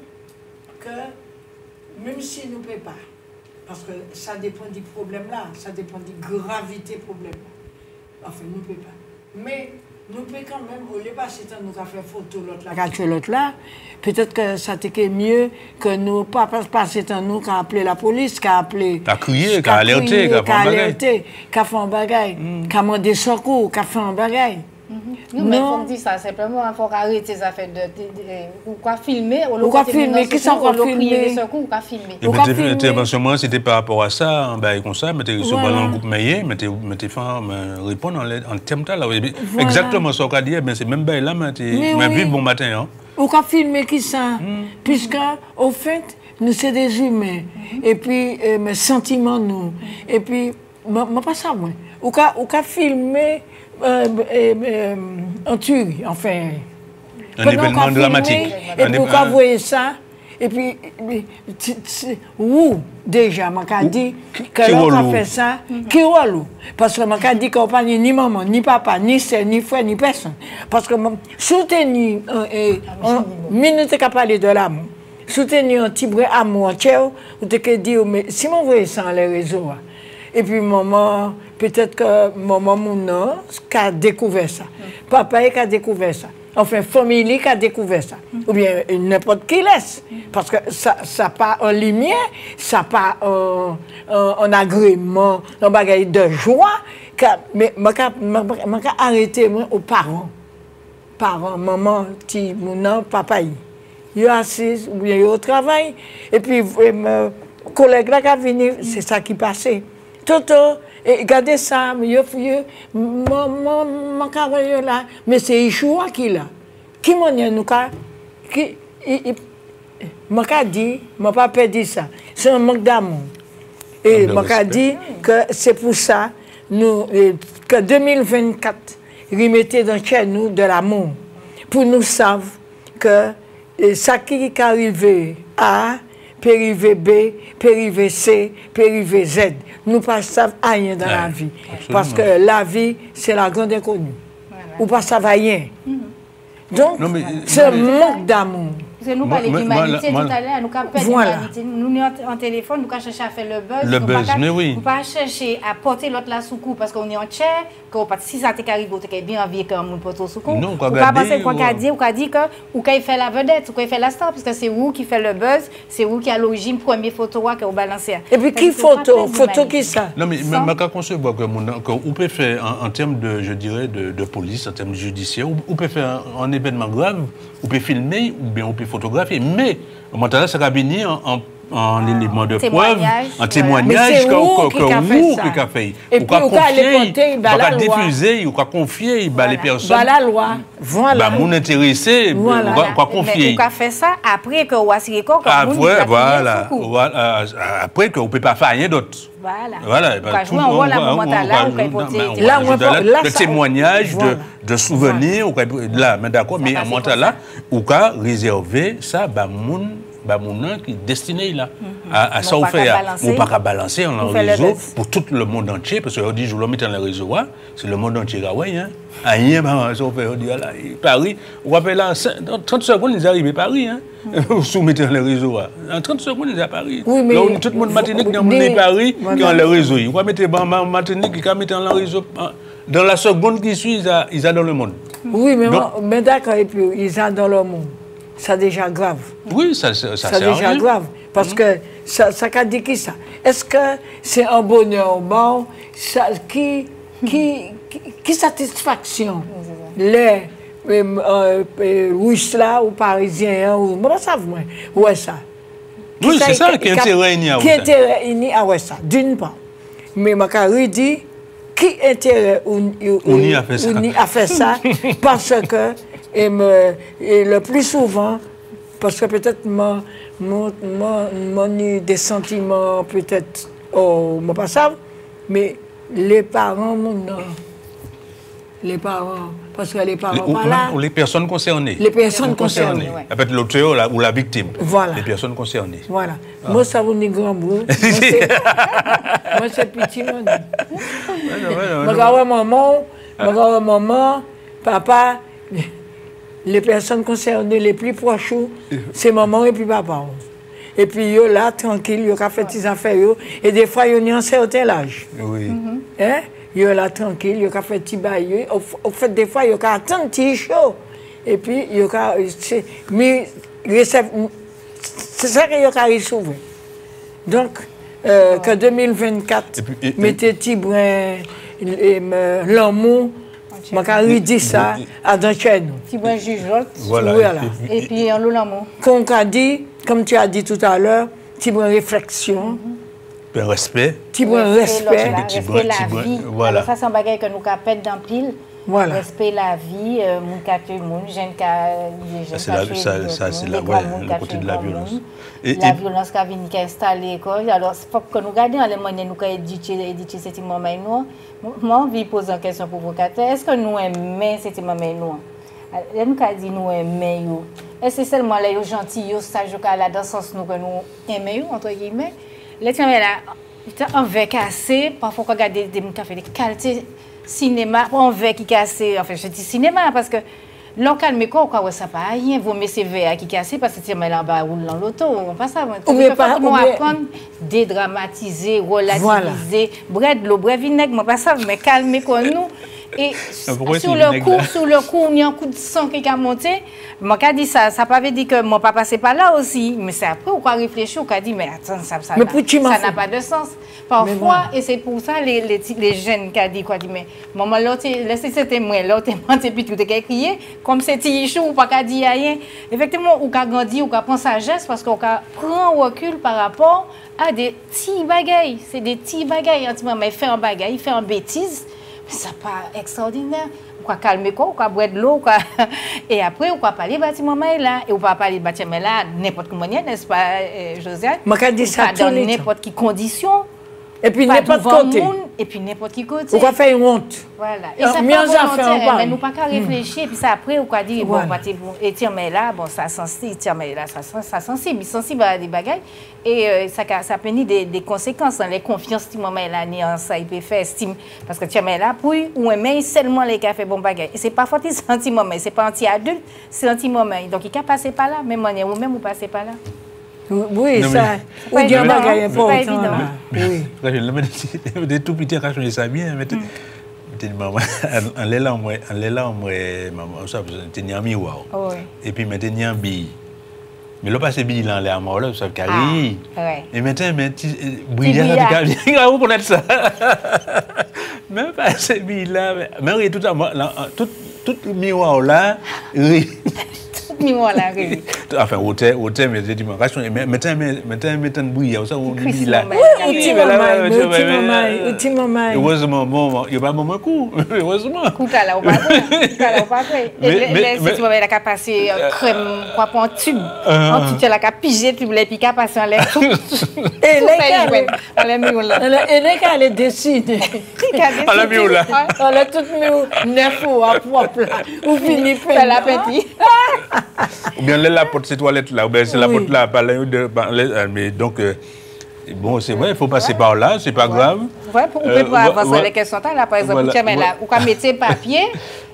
que même si nous ne pouvons pas, parce que ça dépend du problème là, ça dépend de la gravité du problème là. Enfin, nous ne pouvons pas. Mais nous pouvons quand même, au lieu de passer temps, nous avons fait photo l'autre là. Quand l'autre là, peut-être que ça était mieux que nous pas passer temps nous qu'à appeler la police, qu'à appeler. Qu'à crier, qu'à alerter, qu'à faire un bagaille. Qu'à faire un bagaille, qu'à demander secours, qu'à faire un bagaille. Non, mais il faut dire ça simplement, il faut arrêter ça fait de ou quoi filmer, ou quoi filmer, qui sont quoi filmer, ou quoi filmer. L'intervention c'était par rapport à ça, ben comme ça, mettez sur le groupe meilleur, mettez mettez fin répondre en termes là, exactement ce qu'on dit, mais c'est même ben là, mais puis bon matin. Ou quoi filmer qui ça, puisque au fait nous sommes des humains, et puis mes sentiments nous, et puis moi pas ça moi, ou quoi ou quoi filmer. Euh, euh, euh, en tuerie, enfin. Un événement dramatique. Et puis, pourquoi vous voyez ça? Et puis, où déjà, je dit que l'on a fait ça, qui est parce que je dit qu'on n'a pas ni maman, ni papa, ni sœur, ni frère, ni personne. Parce que soutenir, minute qu'à parler de l'amour, soutenir un petit brin amour, ou te dire, mais si on voyait ça dans les réseaux, et puis maman, peut-être que maman Mouna a découvert ça. Mm. Papa a découvert ça. Enfin, famille a découvert ça. Mm. Ou bien n'importe qui laisse. Mm. Parce que ça n'a pas en lumière, ça n'a pas en agrément, un bagage de joie. Mais je vais arrêter aux parents. Parents, maman, petit Mouna, papa. Ils sont assis, ou bien ils au travail. Et puis, mes collègues là qui viennent, c'est ça qui passait. Toto, et regardez ça, je suis là, mais c'est Yeshua qui là. Qui m'a dit, qui m'a dit, m'a pas dit ça. C'est un manque d'amour. Et m'a dit que c'est pour ça nous, que deux mille vingt-quatre, remettez dans chez nous de l'amour. Pour nous savoir que ça qui est arrivé à périvé B, périvé C, périvé Z. Nous ne savons rien dans ouais, la vie. Absolument. Parce que la vie, c'est la grande inconnue. Voilà. Ou pas ça va rien. Mm-hmm. Donc, c'est un manque d'amour. Parce que nous parlons d'humanité tout à l'heure, nous avons perdu l'humanité. Nous sommes en téléphone, nous avons cherché à faire le buzz. Le buzz, mais oui. Nous pas chercher à porter l'autre là sous coup parce qu'on est en chair, que si ça t'est arrivé, tu es bien envie que nous porte sous coup. Non, on pas penser qu'on a dit, on a dit que ou qu'il fait la vedette, ou qu'il fait la star, parce que c'est vous qui fait le buzz, c'est vous qui a l'origine première photo que vous balancez. Et puis qui photo, photo qui ça? Non mais mais quand concevoir que on peut faire en termes de, je dirais, de police, en termes judiciaires, on peut faire un événement grave, on peut filmer ou bien on peut photographier, mais maintenant ça va venir en en élément de preuve, en témoignage que vous qui a fait. Et puis, vous confier, vous pouvez diffuser, vous pouvez confier les personnes. Voilà la loi. Voilà. Vous intéressé, vous pouvez confier. Vous pouvez faire ça après que vous avez record comme vous voilà. Après que vous ne pouvez pas faire rien d'autre. Voilà. Voilà. Vous jouer un rôle à moment là, vous pouvez porter le témoignage de souvenirs, là, mais d'accord, mais à moment là, vous pouvez réserver ça, bah, moun qui est destiné là, mm-hmm. à, à ça, on fait, on pas qu'à balancer en réseau pour tout le monde entier, parce qu'on dit, je le mets dans le réseau, c'est le monde entier, oui, hein. Rien, ça, on fait, on dit, là, Paris, on rappelle là, trente secondes, ils arrivent à Paris, hein. vous soumettez dans les réseaux. En trente secondes, il est à Paris. Oui, mais... Là, tout le monde Martinique, dans le Paris, qui ont les réseaux. Vous mettez Martinique, qui mettent dans le réseau. Dans la seconde qui suit, ils sont dans le monde. Oui, mais, mais d'accord, et puis ils sont dans le monde. C'est déjà grave. Oui, ça, ça, ça c'est déjà grave. Parce mmh. que ça, ça a dit qui ça? Est-ce que c'est un bonheur bon? Ça, qui, qui, qui, qui satisfaction? Mmh. Les euh, euh, Russes là, ou Parisiens, ou moi, ça moi. Ouais, ça. Qui oui, c'est ça qui est intérêt à Qui est intérêt à ouais, ça, d'une part. Mais je dit, qui intérêt on y a fait ça? a fait ça parce que et me, et le plus souvent, parce que peut-être mon, mon, mon, mon des sentiments peut-être oh, moi pas ça, mais les parents mon les parents parce que les parents les, pas ou, là, ou les personnes concernées. Les personnes concernées. concernées. Ouais. Peut-être l'auteur la, ou la victime. Voilà. Les personnes concernées. Voilà. Ah. Moi ça vous ni grand bout. Moi c'est petit mon. Moi quand maman, moi quand maman, papa, les personnes concernées les plus proches, c'est maman et puis papa. Et puis yo là tranquille, yo ka fait des affaires yo et des fois yo ni un certain âge. Oui. Mm-hmm. Hein? Yo là tranquille, yo ka fait petit bail, au fait des fois yo ka attendre petit chaud et puis yo ka mais c'est ça que yo ka résoudre. Donc euh, oh. que deux mille vingt-quatre mettez petit brin l'amour je vais dire ça à dans chaîne. Petit brin jugeote. Voilà. voilà. Et puis en l'amour. Comme tu as dit, comme tu as dit tout à l'heure, petit brin réflexion. Mm-hmm. Respect. Petit brin respect. Respect, respect la vie. Voilà. Alors ça c'est un bagage que nous capons dans pile. Voilà. Respect la vie, euh, mon capte mon jeune ca ça c'est la ça, ça c'est la ouais, le côté de la violence. Et, la et, violence qui vient qui installée quoi. Alors faut que nous gardions les moyens nous ka éditer éditer cet moment nous. Moi envie poser une question provocateur. Est-ce que nous aimons cet moment nous? Là nous ka dit nous aimons yo. Est-ce que c'est seulement les gentils yo sage là dans sens nous que nous aimons entre guillemets. Les tiens là en verre cassé, parfois quand regarder des gens qui fait des qualités cinéma, on veut qui casse, enfin je dis cinéma parce que l'on calme quoi, quoi ça pas rien, vous mettez V A qui casse parce que c'est là en bas roule dans l'auto, on passe ça. On peut pas apprendre, dédramatiser, relativiser, bref l'eau, bref vinaigre, moi pas ça, mais calmer quoi nous. Et sur le coup, sur le coup, il y a un coup de sang qui a monté. Moi, qui dit ça, ça pas veut dire que mon papa passé par là aussi, mais c'est après on réfléchir, on dit mais attends, ça, ça, ça n'a pas de sens. Parfois, et c'est pour ça les les, les jeunes qui dit quoi dit mais maman l'autre laissez c'était moi l'autre et puis tout est crié comme c'est tichou ou pas qu'à dire rien. Effectivement, on a grandi, on a prendre sagesse parce qu'on a prend recul par rapport à des petits bagailles, c'est des petits bagailles, mais fait un bagaille, il fait une bêtise. Ça pas extraordinaire. On va calmer quoi, on va boire de l'eau, et après on va parler bâtiment là, et on va parler bâtiment là n'importe quelle manière, n'est-ce pas, Josiane? On va dire ça dans n'importe quelle condition. Et puis n'importe côté. Et puis n'importe qui côté. On va faire une honte. Voilà. Et ça pas volontaire, mais nous pas qu'à réfléchir, puis ça après on va dire bon, et tiens mais là, bon ça sensible, tiens mais là ça ça sensible, sensible à des bagages et ça ça peut des des conséquences dans les confiances du moment là ni en ça il peut faire estime parce que tiens mais là pour ou mais seulement les qui fait bon bagage. Et c'est pas forti sentiment mais c'est pas anti adulte, c'est anti moment. Donc il peut passer par là, même manière ou même ou passer par là. Oui, non, ça. Ou bien bagaille important. C'est pas évident. Oui. Je me tout petit quand je ça bien, mais maman en là moi en là moi maman ça tenir miroir. Et puis maintenant bille. Mais là passer bille là là moi là ça carré. Et maintenant mais brillant ça vous connaître ça. Même passer bille là mais tout ça tout tout miroir là miroir là oui. Enfin hôtel hôtel mais dis-moi question mais maintenant maintenant maintenant bouillir ça on dit là outil maman outil maman heureusement bon il y a pas moment coup heureusement coup là on pas là on pas mais si tu vas la passer crème quoi pour un tube un tube là qu'a piger puis les piquer passer en l'air tout et les gars les miroir là et les gars les dessiner à la miroir là on a tout mis neuf ou à propre là ou fini faire la petite ou bien la porte cette toilette là ou bien c'est la porte là par de mais donc bon c'est vrai il faut passer par là c'est pas grave ouais on peut pas avancer les questions là par exemple tiens mais là ou quand mettre papier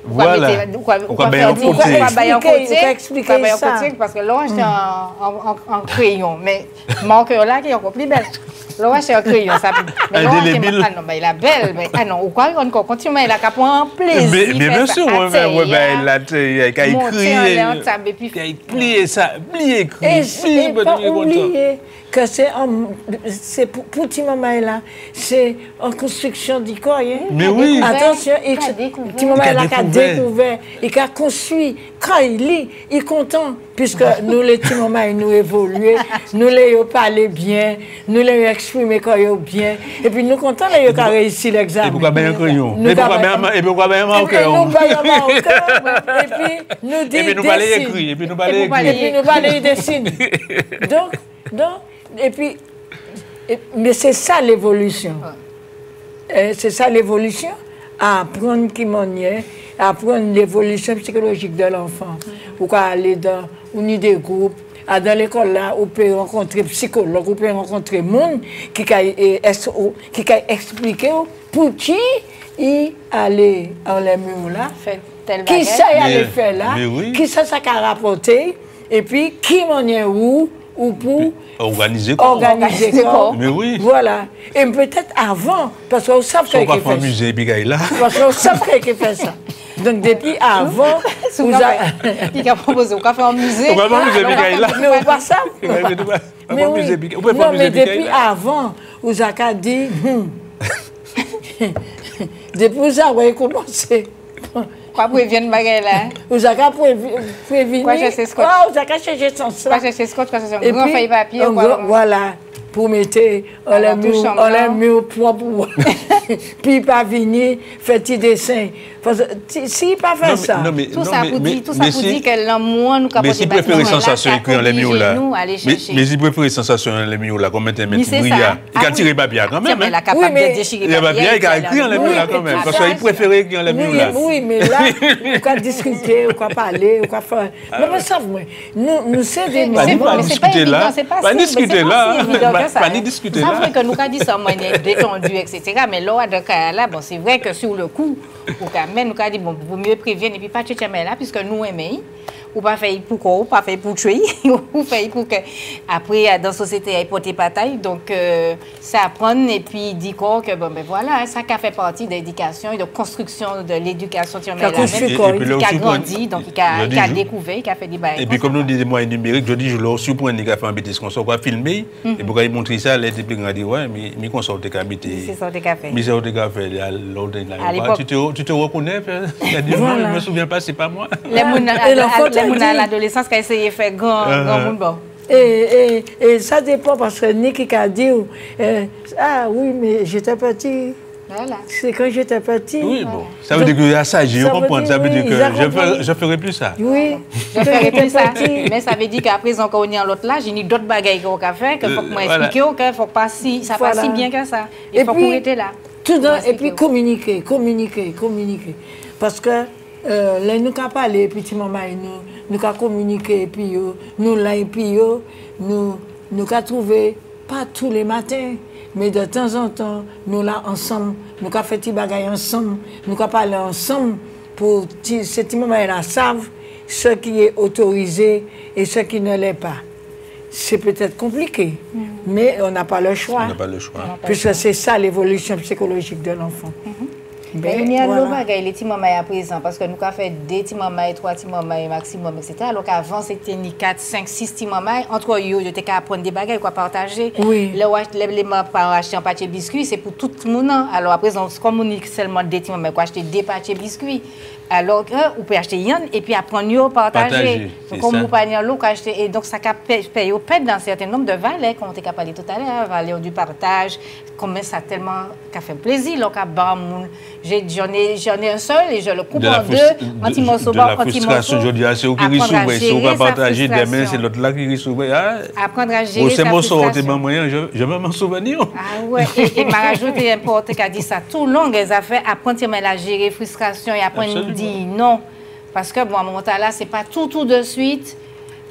Voilà. Ou quoi Ou quoi faire bailler dire, en côté. ou quoi bailler en Expliquer, côté, ou quoi expliquer ou quoi bailler en ça. côté, parce que là, j'étais en, en, en, en crayon, mais marqueur là qui est encore plus belle. Là, c'est un crayon, ça. Mais là, Indélébile. ah non, mais il est belle, mais ah non, ou quoi, on continue, il a qu'à prendre un plaisir. Mais, mais bien sûr, ouais, ouais, ouais, ben, il a il a monter en l'air, écrit, table, et puis il a plié ça, plié écrit, Et, plié, et ben, pas il est content. oublier que c'est un- c'est pour, pour petit maman là, c'est en construction du corps. Hein? Mais oui. Attention, il, Il a découvert. petit maman Il a là qui a découvert. découvert, il a construit. Quand il lit, il est content, puisque nous les petits mamans, nous évoluons, nous les parlons bien, nous les exprimons quand ils bien, et puis nous contents les ont réussi l'examen. Et pourquoi bien un crayon? Nous Et pourquoi avons- bien- et pourquoi bien un Et puis marqueur? nous baillons un marqueur, et puis nous disons Et puis nous parlons écrit, et puis nous parlons Et vous et écrit. puis nous parlons des signes. Donc, donc, et puis, et- mais c'est ça l'évolution. Euh, C'est ça l'évolution. Apprendre qui manière, apprendre l'évolution psychologique de l'enfant. Ou quoi aller dans une des groupes. Ah, dans l'école là, on peut rencontrer psychologue, on peut rencontrer monde qui a eh, es- ou- qui a expliqué pour qui il allait en les murs là. Fait tel Qui bagage. ça y allait Mais- faire là, mais oui. qui ça ça a rapporté, et puis qui manière où, ou pour Organiser quoi? organiser Organiser quoi. quoi. Mais oui. Voilà. Et peut-être avant, parce qu'on sait On qu'il va faire un fait ça. musée, puis qu'il est là. Parce qu'on sait qu'il fait ça. Donc depuis avant, vous Souvent, avez... il a proposé, on va faire un musée. On va faire un musée, Ah, puis qu'il est là. Mais on voit ça. On va faire Mais un oui. musée, puis- on peut faire Non, un musée, mais puis qu'il est depuis là. avant, vous avez dit... hmm. Depuis vous avez commencé. Quoi pour vienne bagarre là? Vous avez prévu- prévenu. Quoi chercher scotch? Ah, vous avez cherché son Quoi ça. chercher scotch, quoi chercher Et un grand puis, feuille papier un ou quoi? gros- voilà, pour mettre en Alors, les tout murs, chambre, en les là. murs propres. Puis pas venir faire des dessins. Parce que si- s'il pas fait Non, mais- ça, non, mais- Tout non, ça mais- pour mais- dire, tout ça mais pour si- dire que l'amour nous Mais si préférez sensation écrit en les mieux là. nous aller Mais chercher. mais si préférez sensation en les mieux là, comme mettre Mais c'est brillant. ça. Il Ah a tiré oui. papier quand Tiens, même. mais la hein. capable Oui, mais- de déchirer Il a papier, il a écrit en les mieux là quand même. Parce qu'il préférait écrire en les mieux oui, là. oui, mais là, on peut discuter, on peut parler, on peut faire. Non, mais ça, moi, nous, nous c'est des Mais Pas c'est ni moments- pas pas, mais c'est pas discuter là. évident, c'est pas Pas si- discuter mais c'est pas là. si évident Pas- que ça, pas hein. ni discuter Ça là. vrai que nous avons dit ça, moi, on est détendu, et cetera. Mais là, de cas là, bon, c'est vrai que sur le coup, ou quand même, nous avons dit, bon, vous mieux prévenir et puis pas chercher là, puisque nous aimons, ou pas faire pour quoi, ou pas faire pour tuer, ou faire pour que, après, dans la société, il y ait porté bataille. Donc, euh, ça apprendre et puis dire quoi, que, bon, ben voilà, ça qui a fait partie de l'éducation et de construction de l'éducation, tu Qu'a construit Et- quoi, et puis là qui a aussi, grandi, donc qui a, je dis, qui a je- découvert, qui a fait des bails. Et puis, comme nous disons des moyens numériques, je dis, je leur surprends, il a fait un bêtise qu'on soit filmé, et pour qu'il montre ça, les types ont dit, ouais, mais mais qu'on sort de habiter. C'est ça, des cafés. Mais c'est au café, l'autre, À l'époque. tu te, tu te reconnais, il a dit, non, Voilà. je ne me souviens pas, c'est pas moi. Les moun à- Et l'enfant à- les t'a moun dit- à l'adolescence qui a essayé de faire grand, Uh-huh. grand monde bon. Et, et, et ça dépend parce que Nick a dit, euh, ah oui, mais j'étais petit. Voilà. C'est quand j'étais petit. Oui, bon. Ça veut dire que à ça, j'ai Ça veut comprendre. dire, Ça veut oui, dire ils que ont je compris. ferai, je ferai plus ça. Oui, Je quand ferai j'étais plus ça. petit. Mais ça veut dire qu'à présent, quand on est en l'autre là, j'ai ni d'autres bagailles qu'on a fait, que faut que moi Euh, voilà. expliquer, que faut pas si, ça Voilà. pas si bien que ça. Il Et faut puis, qu'on était là. Tout dans- Faut et puis expliquer. communiquer, communiquer, communiquer. Parce que euh, là, nous avons parlé, et puis petit maman, nous, nous avons communiqué, et puis euh, nous là, et puis euh, nous, nous avons trouvé, pas tous les matins, mais de temps en temps, nous là ensemble, nous avons fait des bagailles ensemble, nous avons parlé ensemble pour que ces petits mamans-là savent ce qui est autorisé et ce qui ne l'est pas. C'est peut-être compliqué, mais on n'a pas le choix. On n'a pas le choix. Puisque c'est ça l'évolution psychologique de l'enfant. Mais Ben, il y a voilà. nos bagailles, les petits mamans à présent, parce que nous avons fait deux petits mamans, trois petits mamans maximum, et cetera. Alors qu'avant, c'était ni quatre, cinq, six petits mamans. Entre eux, ils étaient qu'à apprendre des bagages, quoi partager. Oui. Là où les les mamans acheter un paquet de biscuits, c'est pour tout le monde. Alors à présent, comme on est seulement deux petits mamans, quoi acheter deux paquets de biscuits. Alors que vous pouvez acheter un et puis apprendre à partager. Partager, c'est Comme ça. vous prenez l'eau, acheter. Et donc ça paye perdre dans un certain nombre de valeurs, comme on t'a parlé tout à l'heure, valeurs du partage. Comme ça a tellement qu'a fait plaisir, là, qu'a ban moun. J'ai- J'en ai, j'en ai un seul et je le coupe De la en deux, frus- un petit de- morceau de bas, la un petit frustration, morceau. je dis, ah, c'est eux qui Apprendre à risquent, c'est eux qui gérer vont sa partager, demain, frustration. c'est l'autre là qui risque. Ah, Apprendre à gérer oh, c'est sa mon sort, t'es frustration. ma moyen, je je vais m'en souvenir. Ah ouais, et, et m'a rajouté un porte qui a dit ça tout long, les affaires, apprendre à gérer frustration et apprendre à Absolument. dire non. Parce que bon, à mon moment là, c'est pas tout tout de suite.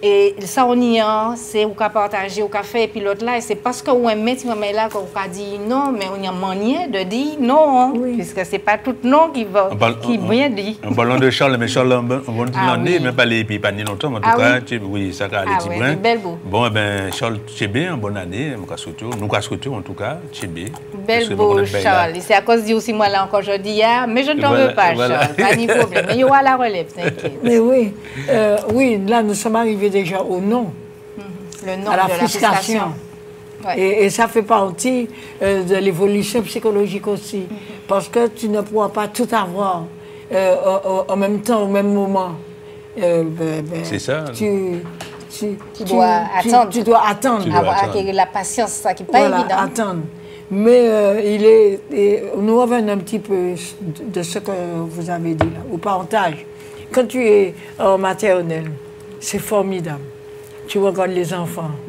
Et ça, on y a, c'est ou qu'à partager, ou qu'à faire, et puis l'autre là, c'est parce qu'on aime petit maman là qu'on a dit non, mais on y a manière de dire non, oui. Puisque c'est pas tout non qui va, parle, qui on, bien dit. En parlant de Charles, mais Charles, on va dire ah, oui. mais pas les pas ni longtemps, en tout ah, cas, oui. oui, ça a ah, les oui, belle beau. Bon, eh ben, Charles, Tchébé, en bonne année, nous casse-retour, en tout cas, Tchébé. Belle beau, Charles. C'est à cause de aussi moi là encore, je dis hier, mais je ne t'en veux voilà, pas, voilà. Charles, pas de problème. Mais il y aura la relève, t'inquiète. Mais oui, euh, oui, là, nous sommes arrivés déjà au non. Le nom à la de frustration. La frustration. Ouais. Et, et ça fait partie euh, de l'évolution psychologique aussi. Mm-hmm. Parce que tu ne pourras pas tout avoir euh, en même temps, au même moment. Euh, ben, ben, c'est ça. Tu, tu, tu, tu dois tu, attendre. Tu, tu dois attendre. Tu dois avoir acquérir la patience, ça qui n'est pas voilà, évident. attendre. Mais euh, il est, et nous revenons un petit peu de ce que vous avez dit là, au parentage. Quand tu es en maternelle, c'est formidable. Tu regardes les enfants. Mm.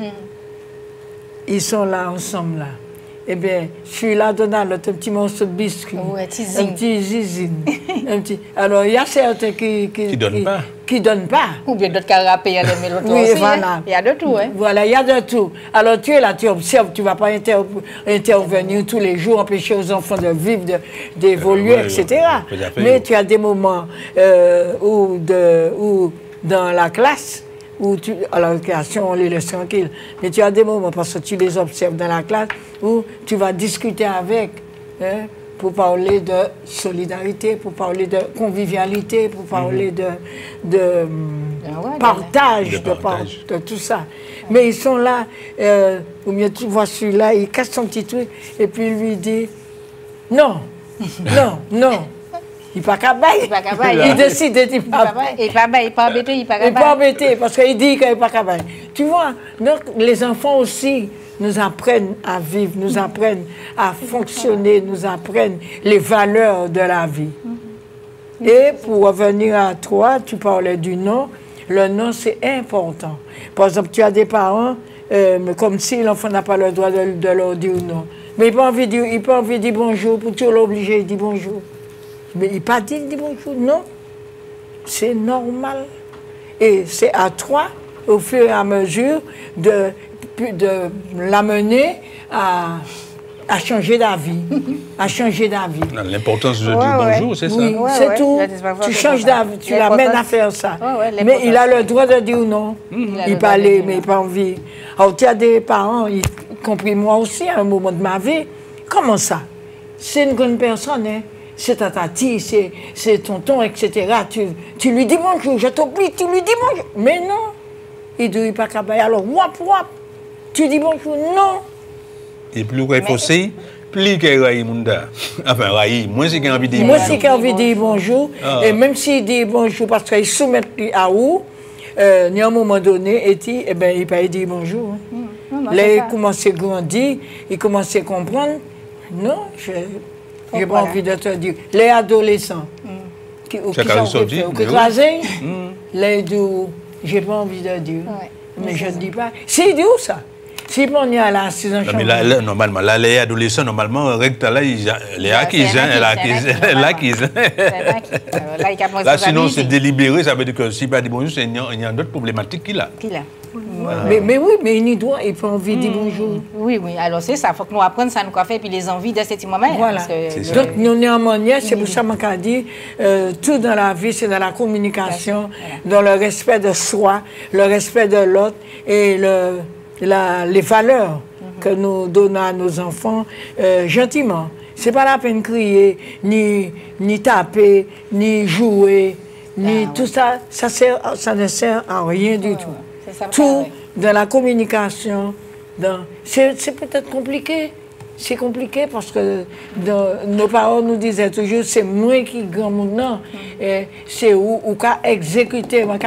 Ils sont là, ensemble, là. Eh bien, je suis là, Donald, un petit morceau de biscuit. Oh, un petit zine. Un petit zizine. un petit... Alors, il y a certains qui... Qui ne donnent pas. Qui donnent pas. Ou bien d'autres qui rappellent les l'autre oui, aussi. Voilà. Hein? Il y a de tout, hein. Voilà, il y a de tout. Alors, tu es là, tu observes, tu ne vas pas inter intervenir tous les jours, empêcher aux enfants de vivre, d'évoluer, euh, ouais, et cetera. Ouais, mais tu as des moments euh, où, de, où, dans la classe, où tu, à la récréation, on les laisse tranquilles. Mais tu as des moments, parce que tu les observes dans la classe, où tu vas discuter avec, hein, pour parler de solidarité, pour parler de convivialité, pour parler mm-hmm. de, de ah ouais, partage, de, de, partage. de, de tout ça. Mais ils sont là, euh, ou bien tu vois celui-là, il casse son petit truc, et puis il lui dit, non, non, non. Il n'est pas capable. Il décide de dire pas. Il n'est pas embêté, il n'est pas capable. Il n'est pas embêté parce qu'il dit qu'il n'est pas capable. Tu vois, donc les enfants aussi nous apprennent à vivre, nous apprennent à fonctionner, nous apprennent les valeurs de la vie. Et pour revenir à toi, tu parlais du nom. Le nom, c'est important. Par exemple, tu as des parents, euh, comme si l'enfant n'a pas le droit de, de leur dire non. Mais il n'a pas envie de dire, il pas envie de dire bonjour, pour tu l'obliger, il dit bonjour. Mais il n'a pas dit, il dit bonjour, non. C'est normal. Et c'est à toi, au fur et à mesure, de, de l'amener à, à changer d'avis. à changer d'avis. L'importance de ouais, dire ouais. bonjour, c'est oui, ça? Ouais, c'est ouais. tout. Tu changes d'avis, tu l'amènes à faire ça. Ouais, ouais, mais il a le droit de dire non. Mmh. Il, il parlait, mais il n'a pas envie. Alors, tu as des parents, y compris moi aussi, à un moment de ma vie. Comment ça? C'est une grande personne, hein? C'est ta tati, c'est tonton, et cetera. Tu, tu lui dis bonjour, je t'oublie, tu lui dis bonjour. Mais non, il ne dit pas qu'à bailler. Alors, wap, wap, tu dis bonjour, non. Et plus qu'il faut c'est, plus qu'il y a monde. Enfin, moi, c'est qu'il a envie de dire bonjour. Moi, c'est qu'il a envie de dire bonjour. Ah. Et même s'il dit bonjour, parce qu'il soumet à où, euh, à un moment donné, et il, eh ben, il peut dire bonjour. Hein. Mmh. Là, il commence à grandir, il commence à comprendre. Non, je... Je n'ai pas voilà. envie de te dire. Les adolescents, mm. qui, qui sont écrasés, les deux, je n'ai pas envie de dire. Ouais. Mais je ne dis pas. C'est où ça? Si on y a là, six ans, mais là, là, normalement, là, les adolescents, normalement, recta là, ils les acquis, hein, l'acquis. Là, sinon, c'est délibéré, ça veut dire que s'il n'y a pas de bonjour, il y a d'autres problématiques qu'il a. Qu'il a. Ouais. Mais, mais oui, mais il doit, il peut envie de dire bonjour. Oui, oui, alors c'est ça, il faut que nous apprenions ça, nous faire, et puis les envies de ces moments. Voilà. Le... Donc, nous, néanmoins, c'est pour ça que je dis, euh, tout dans la vie, c'est dans la communication, voilà. Dans le respect de soi, le respect de l'autre et le, la, les valeurs mm-hmm. que nous donnons à nos enfants euh, gentiment. Ce n'est pas la peine de crier, ni, ni taper, ni jouer, ni ah, tout oui. ça, ça, sert, ça ne sert à rien du ouais, tout. Ouais. Ça, tout dans la communication, c'est peut-être compliqué. C'est compliqué parce que dans, nos parents nous disaient toujours c'est moi qui grand monde non, mm. c'est où ou qu'à exécuter, non.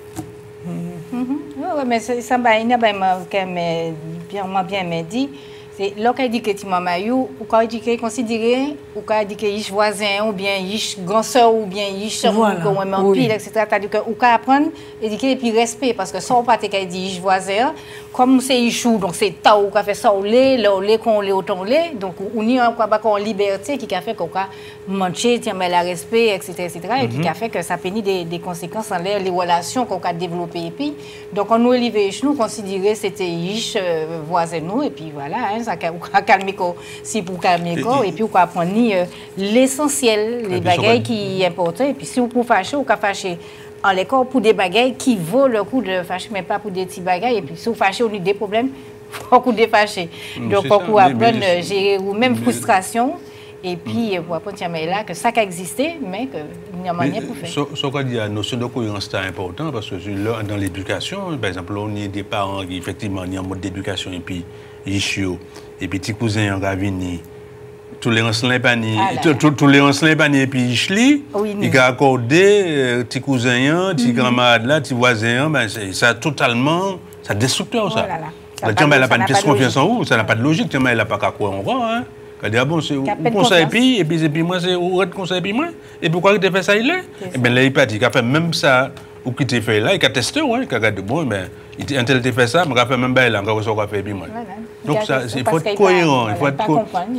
Mm -hmm. Oui, mais ça, il n'a pas bien bien dit. C'est là qu'on dit que tu m'as maillot, ou qu'on dit que considéré, ou qu'on dit que yish voisin, ou bien yish grand soeur, ou bien yish voilà. ou même en pile, et cetera. C'est-à-dire que ou qu'on apprendre éduquer et puis respect, parce que ça on pas te dit yish voisin, comme c'est yichou, donc c'est ta ou qu'on fait ça ou lait, là ou lait qu'on lait autant lait, donc on y a quoi qu'on liberté qui a fait qu'on a manché, tiens mais la respect, et cetera, et cetera, et puis qui a fait que ça pénit des, des conséquences en l'air, les relations qu'on a développées et puis donc on nous élevé nous considérer c'était yish euh, voisin nous et puis voilà. Hein, ça a calmé si pour calmer corps et puis on apprendre euh, l'essentiel les bagailles qui sont importants et puis si vous pouvez fâcher ou fâcher en l'école pour des bagailles qui vaut le coup de fâcher mais pas pour des petits bagailles et puis si vous fâchez on a des problèmes faut qu'on défâcher donc on peut apprendre à gérer ou même frustration et puis pour apprendre mais là que ça a existé mais qu'il n'y a rien pour faire. Ce qu'on dit la notion de cohérence c'est important parce que dans l'éducation par exemple on y a des parents qui effectivement ont un mode d'éducation et puis Ichio, et puis petit cousin en Gavini, tous les anciens paniers, tous les anciens paniers, et puis Ichli, il a accordé petit cousin, petit camarade là, petit voisin, ben ça totalement, ça destructeur ça. Le tiens, elle n'a pas de pièce confiance en vous, ça n'a pas de logique, tiens, elle n'a pas qu'à quoi on va, hein. Elle dit, ah bon, c'est où conseil, et puis, et puis, et puis moi, c'est où red conseil, et puis moi, et pourquoi tu as fait ça, il est? Et bien là, il pas dit, il a fait même ça, ou qui t'a fait là, il a testé, ouais, il a dit, bon, ben, un tel t'a fait ça, mais il a fait même là, encore ça, il a fait, et puis moi. Donc, il faut être cohérent, il faut être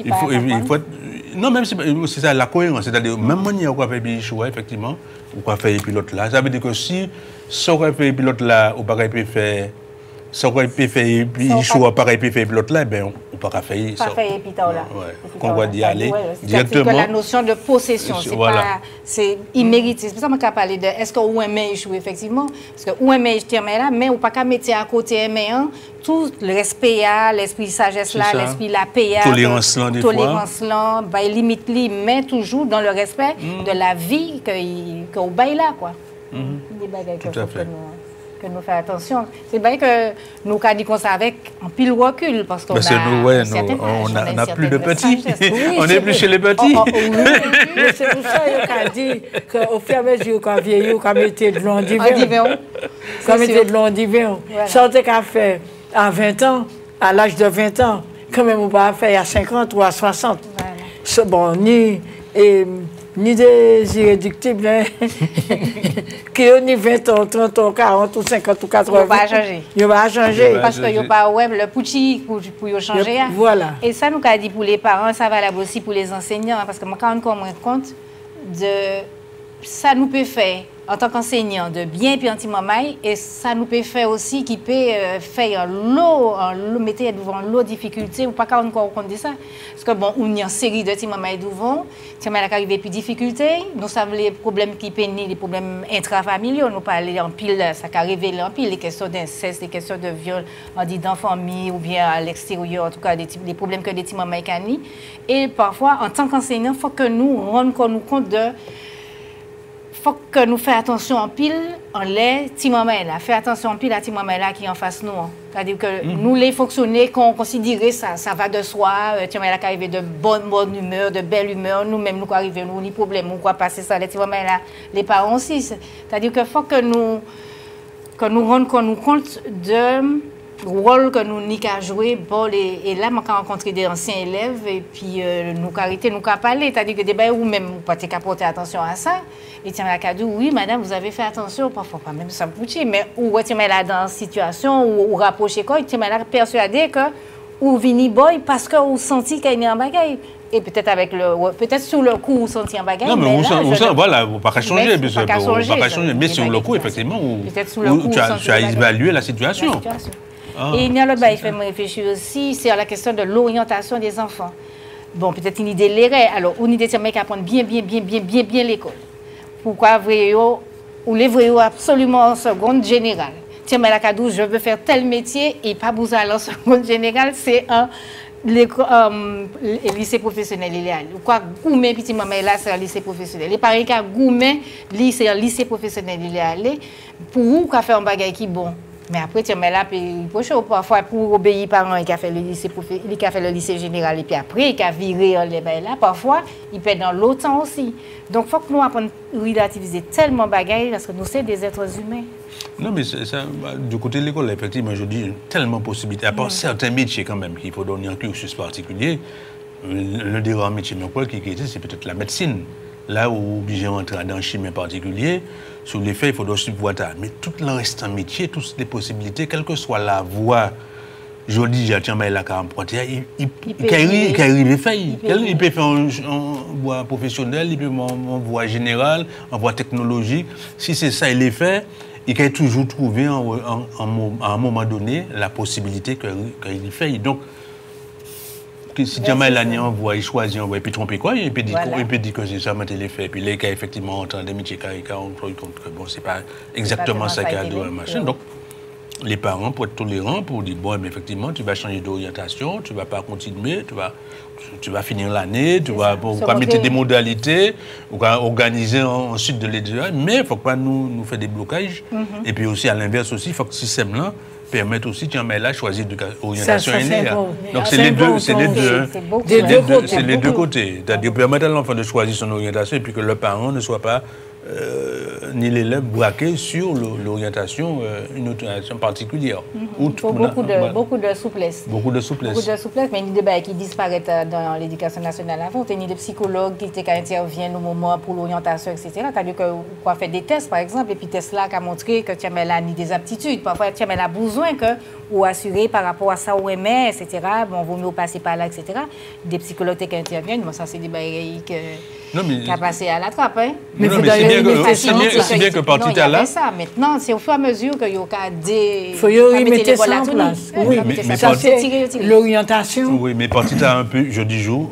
il faut être. Non, même si c'est ça, la cohérence, c'est-à-dire, même manière qu'on fait, puis choix, effectivement, ou qu'on fait, et puis l'autre là, ça veut dire que si, ça qu'on fait, et puis l'autre là, ou pas peut faire. Ça aurait pu faire, puis il choisit pareil, puis faire l'autre là, ben on peut pas faire ça. Pas faire et puis là. Qu'on va y aller directement. C'est la notion de possession, c'est pas, c'est immérité. C'est pour ça que je parle de, est-ce que ou aimer échouer effectivement, parce que ou aimer je là, mais ou pas qu'à mettre à côté aimer tout le respect là, l'esprit sagesse là, l'esprit la paix, tolérance là des fois. Tolérance là, bah limite li, mais toujours dans le respect de la vie que que au bail là quoi. Des bagages que que nous faisons attention. C'est vrai que nous avons dit qu'on ça avec un pile recul parce qu'on a, nous, ouais, nous, on a, on a plus de petits. Oui, on n'est plus chez les petits. Oh, oh, oui, c'est pour ça qu'on a dit qu'au fur et à mesure qu'on vieillit, qu'on mettait de l'eau d'hiver. Qu'on mettait de l'eau d'hiver. Ça, on a fait à vingt ans, à l'âge de vingt ans, quand même on va faire à cinquante ou à soixante. Voilà. Bon, ni... Et, ni des irréductibles, hein. Qui ont ni vingt ans, trente ans, quarante ou cinquante ou quatre-vingts. Il va changer. Il va changer. Parce qu'il n'y a pas ouais, le pouchi pour, pour changer. Yep. Voilà. Et ça, nous a dit pour les parents, ça valable aussi pour les enseignants. Parce que moi, quand on me rend compte de ça nous peut faire en tant qu'enseignant de bien puis anti-mamaille et ça nous peut faire aussi qui peut euh, faire l'eau, mettre devant l'eau difficulté ou pas quand on compte de ça. Parce que bon, on y a une série de anti-mamaille devant, si on a arrivé puis difficulté, nous savons les problèmes qui peinent, les problèmes intrafamiliaux, nous parlons en pile, ça a révélé en pile les questions d'inceste, les questions de viol, on dit dans famille ou bien à l'extérieur, en tout cas des, des problèmes que les anti-mamaille canni. Et parfois, en tant qu'enseignant, il faut que nous rendions compte de faut que nous fassions attention en pile, en les petits moments là. Faire attention en pile à petits moments là qui en face nous. C'est-à-dire que mm-hmm. nous, les fonctionnaires, qu'on considère ça, ça va de soi, petits moments là qui arrivent de bonne, bonne humeur, de belle humeur, nous-mêmes, nous arrivons, nous, ni problème, nous quoi passer ça, les petits moments là, les parents aussi. C'est-à-dire qu'il faut que nous, que nous rendions compte de rôle que nous n'y qu'à jouer. Bon, et, et là, je rencontré des anciens élèves et puis euh, nous arrêter, nous qu'à parler. C'est-à-dire que des bains ou même, vous pas qu'à porter attention à ça. Et tiens, la cadeau, oui, madame, vous avez fait attention, parfois pas même ça me pousse, mais ou tiens, là dans une situation où ou rapprocher quoi, tiens, là persuadé que ou vini boy parce que vous senti qu'il y a un bagage. Et peut-être avec le, peut-être sur le coup, vous senti un bagage. Non, mais, mais là, on sent, voilà, vous ne pouvez pas changer, mais vous pas changer, mais sur le coup, effectivement, où, où tu as, tu as évalué la situation. La situation. Ah, et il y a l'autre, il fait me réfléchir aussi, c'est à la question de l'orientation des enfants. Bon, peut-être une idée de l'erreur. Alors, une idée de mec apprendre bien, bien, bien, bien, bien, bien l'école. Pourquoi vrai ou les vrais absolument en seconde générale. Tiens, mais la cadou, je veux faire tel métier et pas vous aller en seconde générale, c'est un le euh, lycée professionnel il est allé. Quoi Goumen petit maman là c'est un lycée professionnel. Les parents qui a Goumen, c'est un lycée professionnel il est allé pour ou quoi faire un bagage qui bon. Mais après, tu mets là, puis parfois pour obéir aux parents, il a fait le lycée, il a fait le lycée général, et puis après, il a viré là. Parfois, il peut dans l'autre sens aussi. Donc, il faut que nous apprenions à relativiser tellement de bagailles parce que nous sommes des êtres humains. Non, mais ça, du côté de l'école, effectivement, je dis tellement de possibilités. À part mmh. certains métiers, quand même, qu'il faut donner un cursus particulier. L'un des rares métiers qui est c'est peut-être la médecine. Là où obligé d'entrer dans un chimie particulier, sur les faits, il faut aussi pouvoir. Mais tout le reste en métier, toutes les possibilités, quelle que soit la voie, je dis, j'ai tiens, mais là, quand il il peut faire. Il peut faire en voie professionnelle, il peut faire en voie générale, en voie technologique. Si c'est ça, il est fait, il peut toujours trouver à un moment donné la possibilité qu'il fait. Donc, si jamais l'année envoie, il choisit, envoie, et puis tromper quoi, il peut dire voilà. que c'est ça, mais il fait. Et puis les cas, effectivement, entend des métiers, on compte que bon, c'est pas exactement ça qu'il y a dans machin. Donc, les parents, pour être tolérants, pour dire, bon, mais effectivement, tu vas changer d'orientation, tu ne vas pas continuer, tu vas, tu vas finir l'année, tu vas pas mettre des modalités, ou organiser ensuite de l'éducation, mais il ne faut pas nous, nous faire des blocages. Mm-hmm. Et puis aussi, à l'inverse aussi, il faut que ce système-là permettre aussi, tiens, mais là, choisir l'orientation aînée. Donc, c'est les deux, c'est les deux, c'est les deux côtés. C'est-à-dire permettre à l'enfant de choisir son orientation et puis que le parent ne soit pas, euh, ni l'élève braqué sur l'orientation, euh, une orientation particulière. Il faut beaucoup de, beaucoup de souplesse. Beaucoup de souplesse. Beaucoup de souplesse, mais il y a des débats qui disparaissent dans l'éducation nationale avant. Il y a des psychologues qui interviennent au moment pour l'orientation, et cetera. C'est-à-dire qu'on fait des tests, par exemple, et puis tests là qui a montré que tu as des aptitudes. Parfois, tu as besoin que, ou assurer par rapport à ça ou aimer, et cetera. Bon, vaut mieux passer par là, et cetera. Des psychologues qui interviennent, bon, ça, c'est des barrières qui a passé à la trappe. Hein? Mais non, mais c'est bien, que, bien que partout à là. Ça. Maintenant, c'est au fur et à mesure qu'il y a des. Il faut y remettre ça en place. Oui, mais, mais ça, c'est l'orientation. Oui, mais partout à un peu, je dis jour.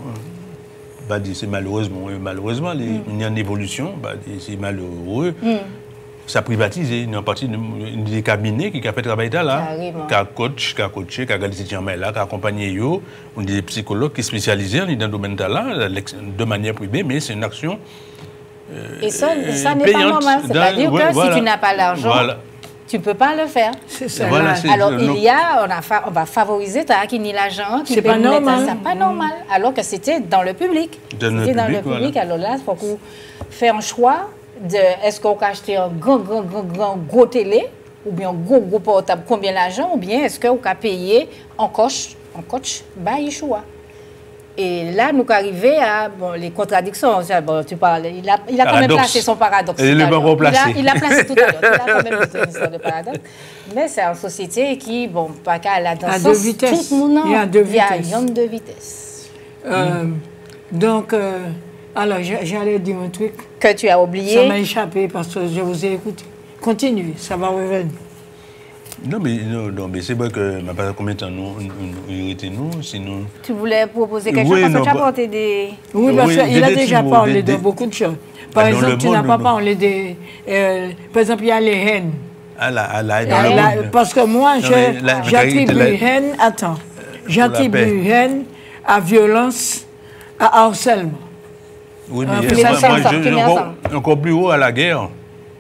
Bah, c'est malheureusement, malheureusement, il mm. y a une évolution, bah, c'est malheureux. Mm. Ça privatise, il y a une partie des cabinets qui a fait travail là, qui a coach, qui a coaché, qui a gardé ces gens là, qui a accompagné eux, on dit des psychologues qui sont spécialisés dans le domaine là, de manière privée, mais c'est une action euh, Et ça, ça n'est pas normal, c'est-à-dire que voilà, si tu n'as pas l'argent, voilà. tu ne peux pas le faire. C'est ça. Voilà, alors, il y a, on, a fa, on va favoriser qui ni l'argent, qui c'est pas normal. C'est pas normal, alors que c'était dans le public. C'était dans, dans le public, voilà. Alors là, il faut qu'on fasse un choix de est-ce qu'on va acheter un grand, grand, grand, grand, gros télé, ou bien un gros, gros portable, combien d'argent, ou bien est-ce qu'on va payer en coach, en coach, bah, il choix. Et là, nous arrivons à bon, les contradictions. Bon, tu parles, il a, il a quand même placé son paradoxe. Il l'a placé. Il a placé tout à l'heure. Il a quand même placé une histoire de paradoxe. Mais c'est une société qui, bon, pas qu'à la danse. À deux vitesses. Tout le monde, il y a deux vitesses. Il y a deux vitesses. Euh, mm. Donc, euh, alors, j'allais dire un truc. Que tu as oublié. Ça m'a échappé parce que je vous ai écouté. Continuez, ça va revenir. Non, mais, non, non, mais c'est vrai que ma pas combien de temps nous, nous, nous, sinon... Tu voulais proposer quelque oui, chose parce non, que tu as apporté des... Oui, parce oui, qu'il a déjà mots, parlé des, de beaucoup de choses. Par bah, exemple, tu n'as pas parlé des... Euh, par exemple, il y a les haines. Ah là, ah là, dans la, le parce que moi, j'attribue haine... Attends. J'attribue haine à violence, à harcèlement. Oui, mais euh, moi, moi je, encore, encore plus haut à la guerre.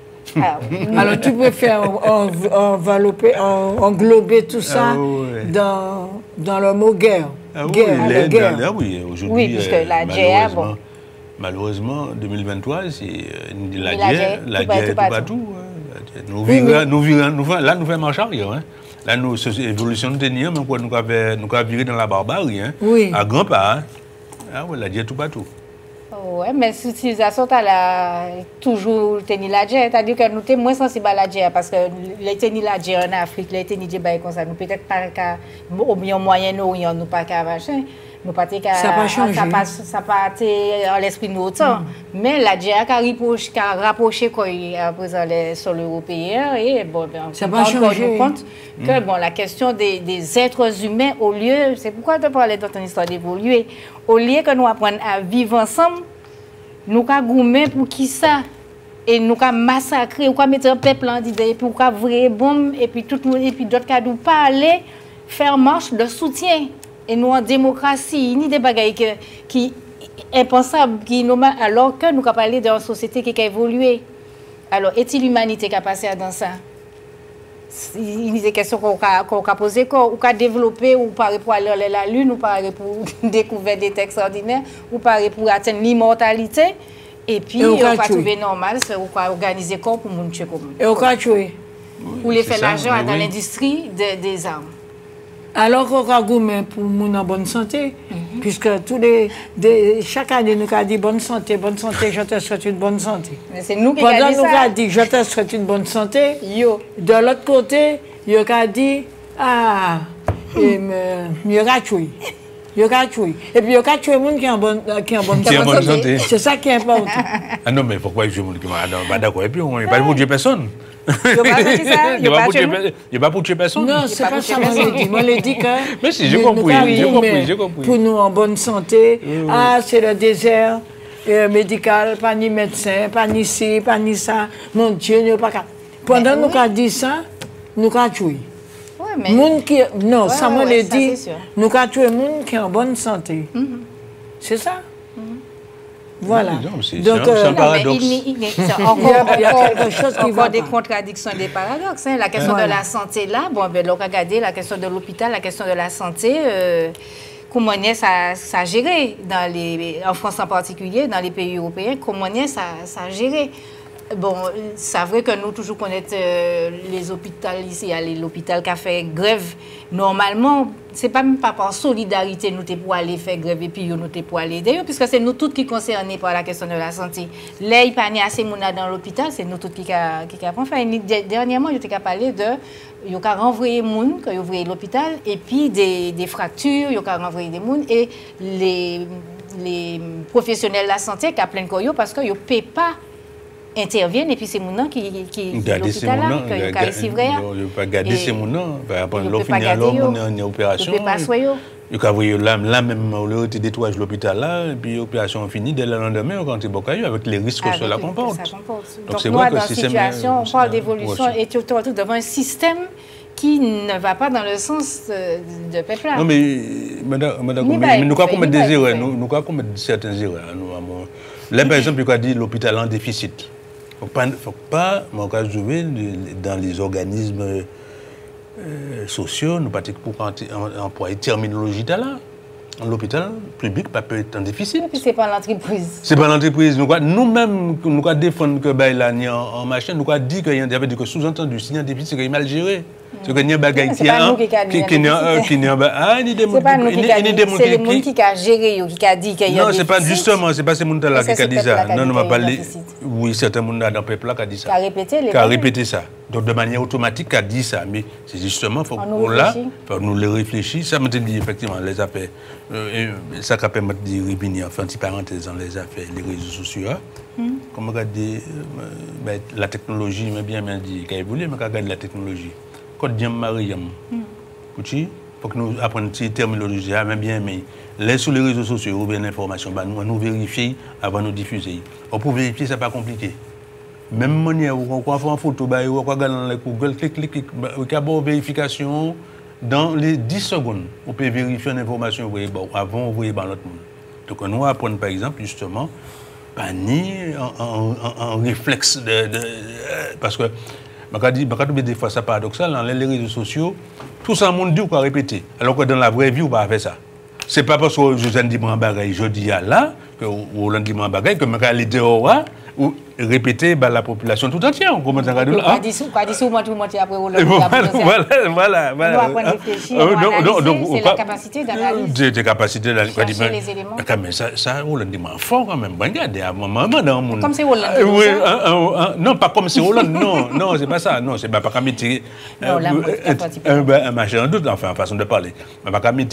Ah, alors tu préfères envelopper, englober tout ça ah, ouais. dans, dans le mot guerre. Ah, oui, guerre, les, guerre. Là, oui, aujourd'hui, oui, puisque euh, la guerre, bon. Malheureusement, deux mille vingt-trois, c'est euh, la, la guerre, la guerre tout partout. Nous vivons, là, nous faisons marche arrière. Hein. Là, nous, l'évolution de tenir, mais quoi, nous avons viré dans la barbarie. Hein. Oui. À grands pas. Hein. Ah oui, la guerre tout partout. Oui, mais l'utilisation, tu as toujours tenu la guerre. C'est-à-dire que nous sommes moins sensibles à la guerre parce que les tenus la guerre en Afrique, les tenus de bail comme ça, nous peut-être pas qu'à, au Moyen-Orient, nous pas qu'à machin. Nous pas qu'à. Ça n'a pas changé. Ça n'a ça pas été en l'esprit de autant. Mm. Mais la guerre a rapproché quoi, à présent les sols européens. Et bon, ça n'a pas changé. compte que mm. bon, la question des, des êtres humains, au lieu, c'est pourquoi tu parlais dans ton histoire d'évoluer, au lieu que nous apprenions à vivre ensemble, nous avons gourmé pour qui ça? Et nous avons massacré, nous avons mis un peuple en disant, et puis nous avons vraies bombes, et puis tout le monde, et puis d'autres cas, nous pas aller faire marche de soutien. Et nous, en démocratie, il y a des bagailles qui sont impensables, qui normal, alors que nous avons parlé d'une société qui a évolué. Alors, est-il l'humanité qui a passé dans ça? il y a des questions qu'on a posées, qu'on a développées, ou pareil pour aller à la Lune, ou pareil pour découvrir des textes extraordinaires, ou pareil pour atteindre l'immortalité. Et puis, on va trouver normal, c'est qu'on va organiser corps pour moun tuer comme. Et on va tuer. Ou les faire l'argent dans l'industrie des armes. Alors qu'on a goûté pour moun en bonne santé, mm-hmm. puisque tous les, des, chaque année nous avons dit bonne santé, bonne santé, je te souhaite une bonne santé. C'est nous qui avons dit ça. Pendant nous avons dit je te souhaite une bonne santé, yo. De l'autre côté, il a dit ah, il a tué. Il a tué. Et puis il a tué les gens qui sont en bonne, qui en bonne qui santé. santé. C'est ça qui est important. Ah non, mais pourquoi il y a des gens qui sont d'accord? Et puis on n'est pas pour tuer personne. Il n'y a pas pour tuer personne. Non, c'est pas ça que je dis. Moi, je dis que... Mais si, j'ai compris, j'ai compris, j'ai compris. Pour nous, en bonne santé, oui. Ah, c'est le désert euh, médical, pas ni médecin, pas ni ci, pas ni ça. Mon Dieu, nous pas qu'à... Pendant que nous avons dit ça, nous avons tué. Oui, mais... Moun qui... Non, ouais, ça, moi, ouais, je dit, nous avons tué les gens qui sont en bonne santé. Mm-hmm. C'est ça? Mm-hmm. Voilà. Non, c'est Donc, euh, un paradoxe. Il, il, il, il, encore, il y a quelque chose qui va des contradictions, des paradoxes. Hein. La question voilà. de la santé, là, bon, ben, regardez la question de l'hôpital, la question de la santé, euh, comment ça, ça a géré, dans les, en France en particulier, dans les pays européens, comment ça, ça a géré. Bon, c'est vrai que nous toujours connaissons euh, les hôpitaux ici, l'hôpital qui a fait grève. Normalement, ce n'est pas même pas par solidarité nous pour aller faire grève et puis nous pour aller d'ailleurs, puisque c'est nous tous qui sont concernés par la question de la santé. Là, il n'y a pas assez de monde dans l'hôpital, c'est nous tous qui avons fait. Dernièrement, je t'ai parlé de il y a renvoyé des gens qui ont ouvert l'hôpital et puis des, des fractures, il y a renvoyé des gens et les, les professionnels de la santé qui ont plein de coyo parce qu'ils ne paient pas interviennent et puis c'est mon qui qui l'hôpital là que ici vrai il pas garder c'est mon nom après l'on finit l'homme en opération il pas soyo il ka voyer là là même le était détruire l'hôpital là et puis l'opération finie dès le lendemain on rentre bocaillou avec les risques que cela comporte. Donc c'est vrai que c'est situation on parle d'évolution et tout devant un système qui ne va pas dans le sens de peuple là. Non mais madame madame mais nous quoi commettre des erreurs nous nous quoi commettre certaines erreurs nous là par exemple il a dit l'hôpital en déficit. Il ne faut pas, faut pas jouer dans les organismes euh, sociaux, nous pas pour employer terminologie là. L'hôpital public pas peut être en déficit. Et puis c'est pas l'entreprise. C'est pas l'entreprise. Nous-mêmes, nous avons défendu que bah, il y a en machin, nous avons dit qu'il y avait que sous-entendu, s'il y a un déficit, c'est qu'il est mal géré. C'est qu'il y a un bagage qui a qui n'est pas ah ni des c'est pas nous qui c'est les gens qui a géré qui a dit qu'il y a non c'est pas justement c'est pas ces gens là qui a dit ça non non m'a parlé oui certains gens dans le peuple là qui a dit ça qui a répété qui a répété ça donc de manière automatique qui a dit ça mais c'est justement faut qu'on là faut nous le réfléchir ça me dit effectivement les affaires ça qui permet de revenir enfin petite parenthèse dans les affaires les réseaux sociaux comme regarder la technologie mais bien bien dit qu'il évolue mais regarder la technologie quand Diam Mariam, il faut que nous apprenions cette terminologie, même bien, mais les sur les réseaux sociaux, ou bien l'information, bah, nous, nous vérifier avant de nous diffuser. Pour vérifier, ce n'est pas compliqué. Même manière où on peut faire une photo, bah, on peut regarder dans Google, clic, clic, clic, on peut avoir vérification dans les dix secondes. On peut vérifier une information avant d'envoyer dans l'autre monde. Donc nous apprenons par exemple justement, pas ni en réflexe de, de, de parce que des fois c'est paradoxal, dans les réseaux sociaux, tout ça, le monde dit ou pas répéter. Alors que dans la vraie vie, on va faire ça. Ce n'est pas parce que je dis mon bagage, je dis là, que je dis mon bagage, que je vais aller dehors ou répéter bah, la population tout entière. On commence à regarder là. Quoi dit souvent tout le monde après ou le Voilà, voilà. On doit apprendre à réfléchir, analyser, c'est la capacité d'analyse. Des capacités d'analyse. Chercher les éléments. Mais ça, ça, Hollande dit fort quand même. Regardez, à un moment dans le monde. Comme c'est Hollande. Oui, non, pas comme c'est Hollande, non, non, c'est pas ça. Non, c'est pas pas comme un machin en doute, enfin, façon de parler. Mais pas comme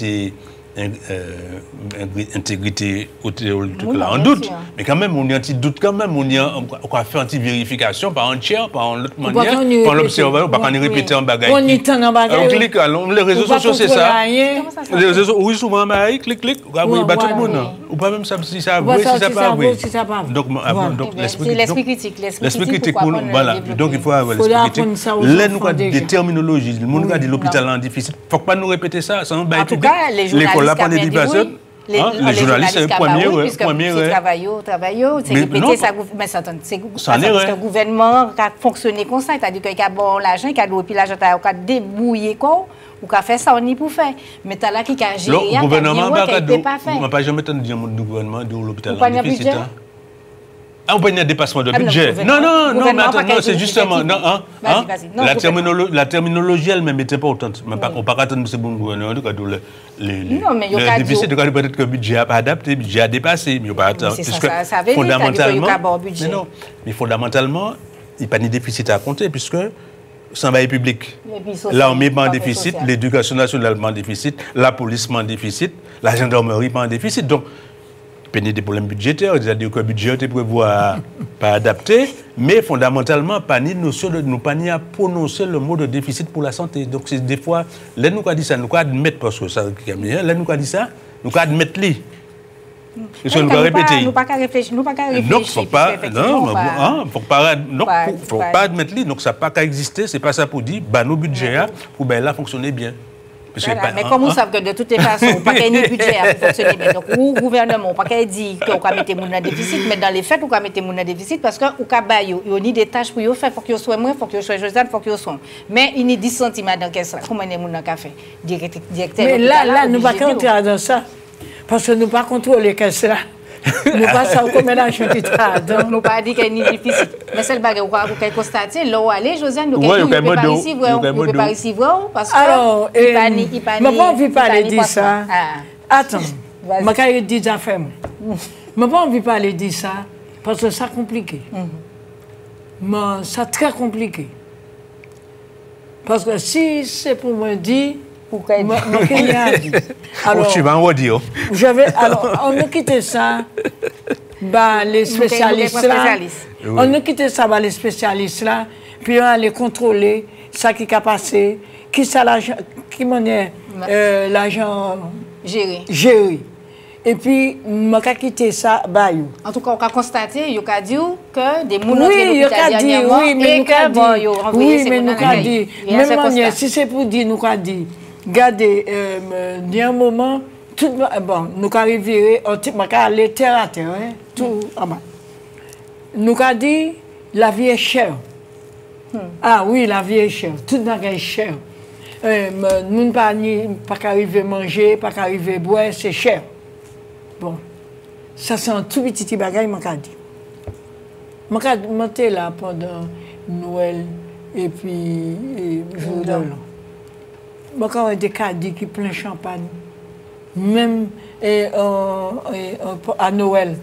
intégrité là en doute mais quand même on y a un petit doute quand même on y a on va faire une petite vérification par un tiers par une autre manière par l'observateur pas qu'on répéter en bagage on y tend en bagage on clique les réseaux sociaux c'est ça les réseaux sociaux oui souvent mais clic clic oui bah tout le monde ou pas même ça si ça vrai si ça pas vrai donc donc l'esprit critique l'esprit critique voilà donc il faut avoir l'esprit critique là nous des terminologies le monde a dit l'hôpital en difficile faut pas nous répéter ça sans bail public l'école là prendre des personnes Les, hein? les, les journalistes, c'est le premier, oui, ouais, puisque premier, c'est ouais. travail, travail, c'est répété, ça, mais ça, c'est parce que le gouvernement a fonctionné comme ça, c'est-à-dire qu'il y a bon l'argent, qu'il y a de puis l'argent, il a débrouillé quoi, ou qu'il a fait ça, on y pour faire. Mais t'as là qui a géré, le gouvernement qui n'a pas fait. On n'a pas jamais entendu dire le gouvernement de l'hôpital en déficit. Ah, on peut y avoir un dépassement de ah, budget. Non, non, non, mais attends, non, c'est justement. Non, hein, hein, non, la, terminolo la terminologie elle-même n'est pas autant. On ne peut pas attendre ce bon gouvernement. Les déficits, peut-être que le budget n'a pas adapté, le budget a dépassé. Mais pas attendre. Fondamentalement. Mais non, mais fondamentalement, il n'y a pas de déficit à compter, puisque ça va être public. L'armée pas en déficit, l'éducation nationale pas en déficit, la police pas en déficit, la gendarmerie pas en déficit. Donc, il y a des problèmes budgétaires, c'est-à-dire que le budget est prévu pas adapté, mais fondamentalement, pas ni notion de nous pas ni à prononcer le mot de déficit pour la santé. Donc c'est des fois, là nous dit ça, nous admettre parce que ça là nous dit ça, nous admettre lui. Parce que nous répéter. Nous pas réfléchir, nous pas réfléchir. Donc faut pas non, hein, faut pas donc faut pas admettre lui, donc ça pas qu'à exister, c'est pas ça pour dire bah nos budgets pour ben là fonctionner bien. Voilà, mais comme vous savez que de toutes les façons, pas qu'il y ait un budget à fonctionner bien. Donc, le gouvernement, pas qu'il dit qu'on va mettre mon déficit, mais dans les faits, on va mettre mon déficit parce qu'on va il y a des tâches pour faire, il faut qu'il soit moins, il faut qu'il soit Joseph, il faut qu'il soit. Mais il y a dix centimes dans caisse. Comment est-ce qu'on a fait? Directeur. Mais là, là, nous ne pouvons pas entrer dans ça. Parce que nous ne pouvons pas contrôler les caisses là. Nous ne pas savoir combien d'argent tu as. Donc, nous ne pas dire qu'il y a un déficit. Mais c'est le bagage où on peut constater. Là où aller, Josiane, nous ne pouvons pas ici voir. Nous ne pouvons pas ici voir. Parce que. Alors, je n'ai pas envie de parler de ça. Attends, je vais dire des affaires. Je n'ai pas envie de parler de ça. Parce que c'est compliqué. Mais c'est très compliqué. Parce que si c'est pour me dire. Alors, tu vas en dire. Alors, on a quitté ça, bah, les spécialistes là. On a quitté ça, bah, les spécialistes là, puis on allait contrôler ça qui a passé, qui ça l'argent, qui m'en est euh, l'argent géré. géré. Et puis, on a quitté ça, bah, yo. En tout cas, on a constaté, il a dit que des gens oui, il a dit, oui, mais nous a dit, oui, mais nous a dit, même manière, si c'est pour dire, nous a dit. Regardez, euh, il y a un moment, tout, bon, nous arrivons, on va aller terre à terre, hein, tout en bas. Nous avons dit, la vie est chère. Hmm. Ah oui, la vie est chère, tout le monde est cher. Euh, nous ne pouvons pas arriver à manger, pas arriver à boire, c'est cher. Bon, ça c'est un tout petit bagage, je l'ai dit. Je suis là pendant Noël et puis le jour de l'an. Moi, quand on des caddies qui plein champagne, même et, euh, et, euh, à Noël,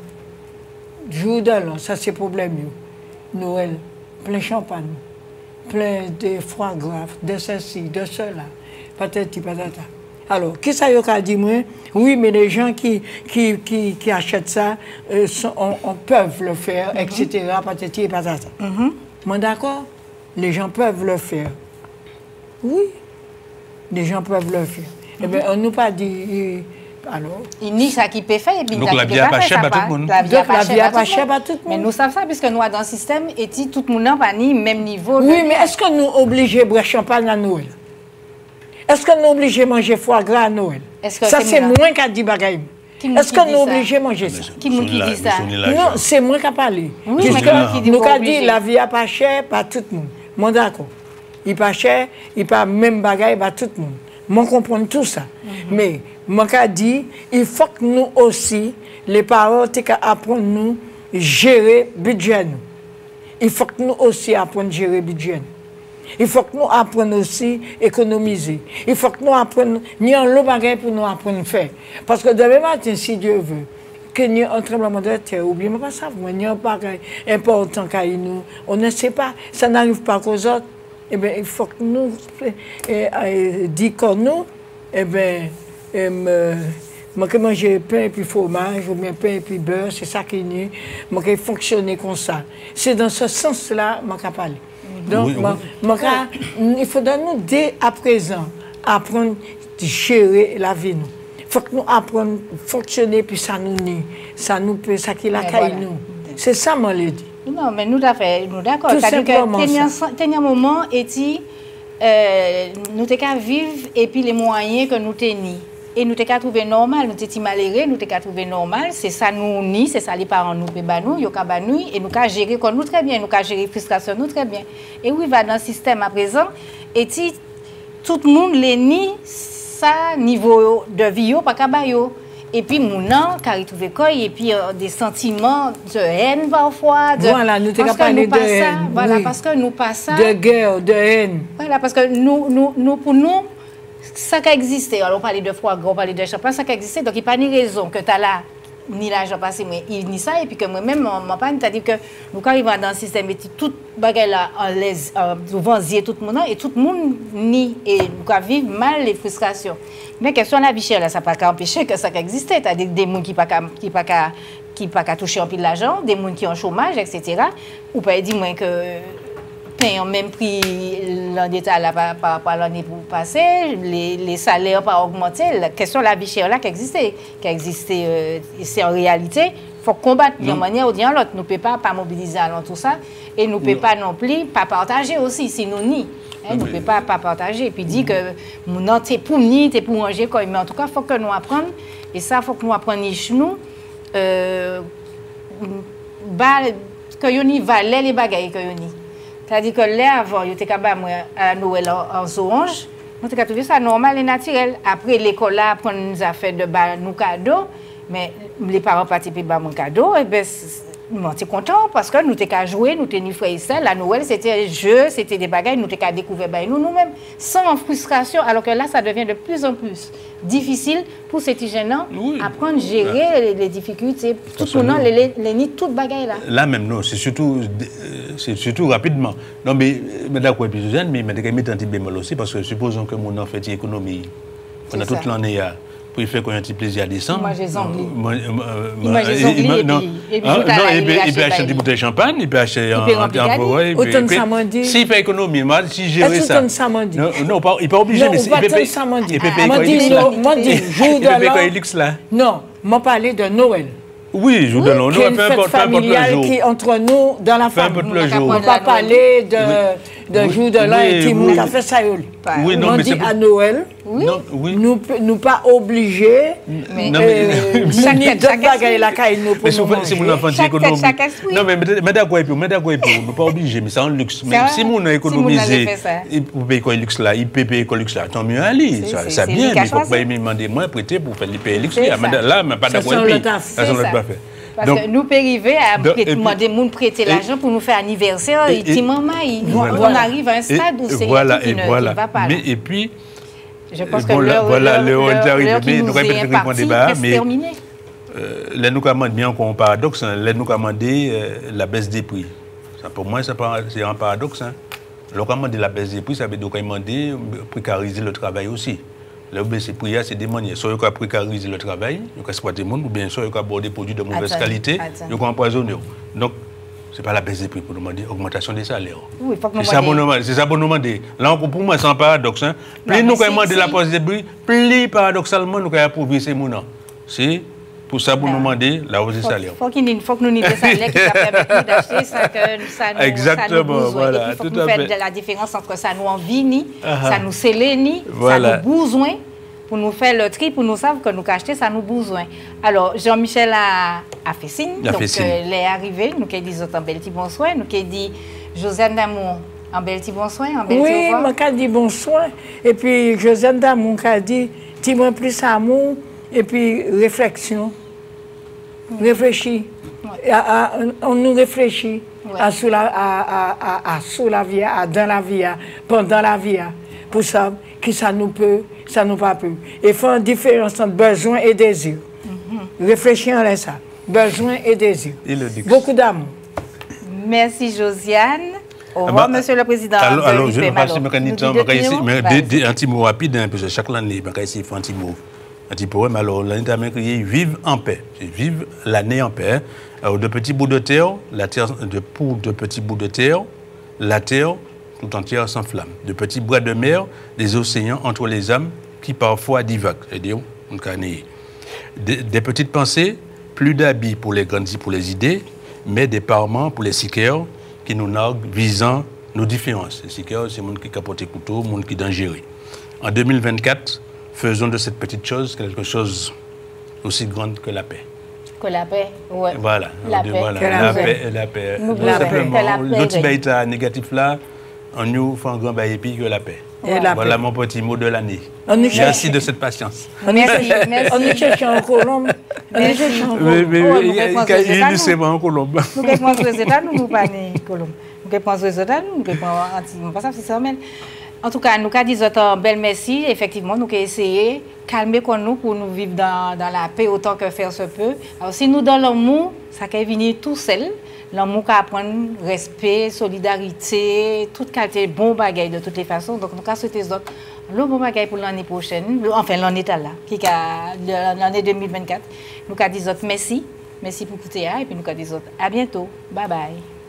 jour de l'an, ça c'est problème. Noël, plein champagne, plein de foie gras, de ceci, de cela, patati patata. Alors, qui ça y a dit moi? Oui, mais les gens qui, qui, qui, qui achètent ça euh, sont, on, on peuvent le faire, mm-hmm. et cetera, patati et patata. Mm-hmm. Moi, d'accord? Les gens peuvent le faire. Oui. Les gens peuvent le faire. Mm-hmm. Eh bien, on nous pas dit. Alors. Il nie ça qui peut faire. Et puis donc, la vie n'a pas cher à tout le monde. La vie n'a pas cher à tout le monde. Mais nous savons ça, puisque nous, dans le système, et tout le monde n'a pas ni même niveau. Oui, mais est-ce que nous obligés de boire champagne à Noël? Est-ce que nous obligés de manger foie gras à Noël? Ça, c'est moins qu'à dire bagaille. Est-ce que nous obligés de manger ça? Qui nous dit ça? Non, c'est moins qu'à parler. Oui, mais nous avons dit la vie n'a pas cher par tout le monde. Moi, d'accord. Il n'est pas cher, il n'est pas même bagaille par tout le monde. Moi, je comprends tout ça. Mm-hmm. Mais, moi, je dis, il faut que nous aussi, les parents, apprennent nous gérer le budget. Il faut que nous aussi apprenions à gérer le budget. Il faut que nous apprenions aussi à économiser. Il faut que nous apprenions, ni en l'eau bagaille pour nous apprendre à faire. Parce que demain matin, si Dieu veut, que nous un tremblement de terre, oubliez pas ça, nous avons un bagage important qu'à nous. On ne sait pas, ça n'arrive pas qu'aux autres. Eh bien, il faut que nous eh, eh, disons comme nous, eh bien, eh, moi que manger pain et puis fromage, ou bien pain et puis beurre, c'est ça qui est né. Moi qui fonctionner comme ça. C'est dans ce sens-là que je parle. Donc, oui, moi, oui. Moi, il faudra nous, dès à présent, apprendre à gérer la vie. Il faut que nous apprenions à fonctionner, puis ça nous nie, ça nous peut, ça qui la caille nous. C'est ça, moi, je dis. Non, mais nous nous d'accord. C'est-à-dire que tenir un moment et euh, nous avons qu'à vivre et puis les moyens que nous tenons. et nous t'avons trouvé normal, nous t'avons malheureux, nous t'avons trouvé normal, c'est ça nous ni, c'est ça les parents nous peut nous, yo ka nous et nous ka gérer comme nous très bien, nous ka gérer frustration nous très bien. Et oui, va dans le système à présent et ti tout le monde les ni ça niveau de vie pas ka ba yo. Et puis, mon nom, car il trouve quoi, et puis euh, des sentiments de haine parfois. De, voilà, nous t'avons parlé de haine. Ça, voilà, oui. Parce que nous passons. De guerre, de haine. Voilà, parce que nous, nous, nous pour nous, ça qui existe, alors on parlait de foie gras, on parlait de champagne, ça qui existe, donc il n'y a pas ni raison que tu as là, ni l'argent passé, mais ni ça, et puis que moi-même, mon père, c'est-à-dire que nous, quand arrivons dans le système, et tout bagage là, en l'aise, souvent, tout le monde, et tout le monde nie, et nous vivre mal les frustrations. Mais question de la vie chère, là, ça ne peut pas empêcher que ça existe, c'est-à-dire des gens qui ne peuvent pas qui pas toucher un peu de l'argent, des gens qui ont chômage, et cetera. Ou pas dire moi que pain même prix l'année par rapport à l'année passée, les, les salaires pas augmenté. La question de la vie chère là qui existait, qui existait, euh, c'est en réalité. Il faut combattre d'une manière ou d'une autre. Nous ne pouvons pas, pas mobiliser dans tout ça et nous ne pouvons pas non plus pas partager aussi, si nous nie. Hein, nous ne pouvons pas, pas partager et puis dire que mon c'est pour ni, c'est pour manger quoi. Mais en tout cas, il faut que nous apprenions et ça, il faut que nous apprenions chez nous. Euh, bah, que nous valait les bagailles que nous. C'est-à-dire que là, avant, il était capable à Noël en orange. Nous avons trouvé ça normal et naturel. Après l'école, là, après, nous avons fait de nos cadeaux. Mais les parents participaient à mon cadeau. Et bien, nous étions contents parce que nous étions jouer, nous étions frères et sœurs. La Noël, c'était jeu, c'était des bagages, nous étions découvert nous nous-mêmes, sans frustration. Alors que là, ça devient de plus en plus difficile pour ces jeunes oui. apprendre à gérer ouais. les, les difficultés. Tout le monde, les, les, les toutes bagages là. Là même, non, c'est surtout, c'est surtout rapidement. Non, mais, mais d'accord, mais je mais je vais mettre un petit bémol aussi parce que supposons que mon enfant fait économie pendant toute l'année. Pour faire qu'on ait un petit plaisir à descendre. Moi, j'ai zangli. Moi, j'ai zangli. Non, il peut acheter des bouteilles de champagne, il peut acheter un peu. Autant de samedi. S'il fait économie, moi, si j'ai ça. Autant de samedi. Non, il n'est pas obligé, mais il peut payer samedi. Il peut payer jour de l'an. Non, moi, parler de Noël. Oui, jour de l'an. Peu importe le jour. Qui entre nous dans la famille. On ne peut pas parler de jour de l'an et qui nous a fait ça. Oui, non, on mais dit à Noël, oui. Non, oui. nous ne pas obligés mais, euh, mais chaque tête, chaque bagaille la caille nous pour nous manger. Si mon enfant dit économie. Non, mais mais d'accord, et puis mais d'accord, et puis on n'est pas obligé, mais c'est un luxe. Mais si mon a économisé, pour payer quoi luxe là, il peut payer quoi luxe là, tant mieux aller. Ça bien, mais il faut pas me demander moins prêter pour faire les payer luxe là, mais pas d'accord. Ça sont l'autre fait. Parce donc, que nous pouvons arriver à demander de prêter l'argent pour nous faire anniversaire. Et, et, et maman, il, voilà. on arrive à un stade où c'est voilà, qui ne voilà. va pas. Mais, et puis, je pense bon, que l'heure voilà, l'heure, l'heure, l'heure, l'heure qui nous est impartie est terminée. Euh, là, nous commandons bien encore un paradoxe. Hein. Là, nous commandons euh, la baisse des prix. Ça, pour moi, c'est un paradoxe. Hein. Le commander la baisse des prix, ça veut dire commander précariser le travail aussi. Là, c'est prix, c'est des manières. Soit il y a précariser le travail, il y a exploiter le monde, ou bien soit il y a aborder des produits de mauvaise attends, qualité, il y a empoisonner. Donc, ce n'est pas la baisse des prix pour demander augmentation des salaires. Oui, c'est ça pour nous demander. Là, pour moi, c'est un paradoxe. Hein. Plus nous demandons la baisse des prix, plus paradoxalement, nous avons approuvé ces mots-là. C'est pour ça, pour nous demander la hausse des salaires. Il faut que nous ayons des salaires qui permettent d'acheter ça que ça nous exactement, ça nous voilà, il faut que nous fassions la différence entre ça nous envie ni, uh-huh. ça nous scellé ni, voilà. ça nous besoin. Pour nous faire le tri, pour nous savoir que nous acheter, ça nous besoin. Alors, Jean-Michel a, a fait signe. A donc, fait signe. Euh, il est arrivé. Nous avons dit en bel petit bonsoir. Nous avons dit Josiane Damour en bel petit bonsoir. En bel oui, moi, j'ai dit bonsoir. Et puis, Josiane Damour a dit dis-moi plus amour. Et puis, réflexion. Mm. Réfléchis. Ouais. À, à, on nous réfléchit ouais. à, sous la, à, à, à, à sous la vie, à, dans la vie, à, pendant la vie. À, pour ça, que ça nous peut. Ça nous va plus. Et faire une différence entre besoin et désir. Mm-hmm. Réfléchir à ça. Besoin et désir. Beaucoup d'amour. Merci Josiane. Au revoir, ah bah, Monsieur le Président. Alors, alors je ne sais pas si je vais dire un petit mot rapide, hein, parce que chaque année, je vais essayer de faire un petit mot. Un petit peu, mais alors, l'année dernière, vive en paix. Vive l'année en paix. Alors, de petits bouts de terre, la terre, de pour de petits bouts de terre, la terre tout entière s'enflamme. De petits bras de mer, des océans entre les âmes qui parfois divaguent. C'est-à-dire, on des, des petites pensées, plus d'habits pour les grandes pour les idées, mais des parements pour les sicaires qui nous narguent visant nos différences. Les sicaires, c'est le monde qui capote les couteaux, le monde qui est dangereux. En deux mille vingt-quatre, faisons de cette petite chose quelque chose aussi grande que la paix. Que la paix, ouais. Voilà, La on dit, paix. voilà. Que la la paix. paix, la paix. Nous Tout voulons simplement, que la paix l'autre règne. baïta négatif là, on nous fait un grand bail et puis que la paix. Et la Voilà paix. mon petit mot de l'année. On nous Merci cherche, de cette patience. Merci, merci. on nous cherche en colombe. On nous cherche en Mais, colombe. mais, Oh, il nous y a- répondons il y a- aux il États-Unis. c'est en Colombe. Nous qui pensons aux États-Unis, nous pas ni Colombe. Nous qui pensons aux États-Unis, nous qui pensons pas ça, c'est ça même. En tout cas, nous avons dit un bel merci. Effectivement, nous avons essayé de calmer nous pour nous vivre dans, dans la paix autant que faire se peut. Alors, si nous dans l'amour, ça peut venir tout seul. L'amour qui apprend respect, solidarité, toute qualité, bon bagaille de toutes les façons. Donc, nous avons souhaité le bon bagaille pour l'année prochaine, enfin l'année là, qui a l'année deux mille vingt-quatre. Nous avons dit merci. Merci pour écouter et puis nous avons dit à bientôt. Bye bye.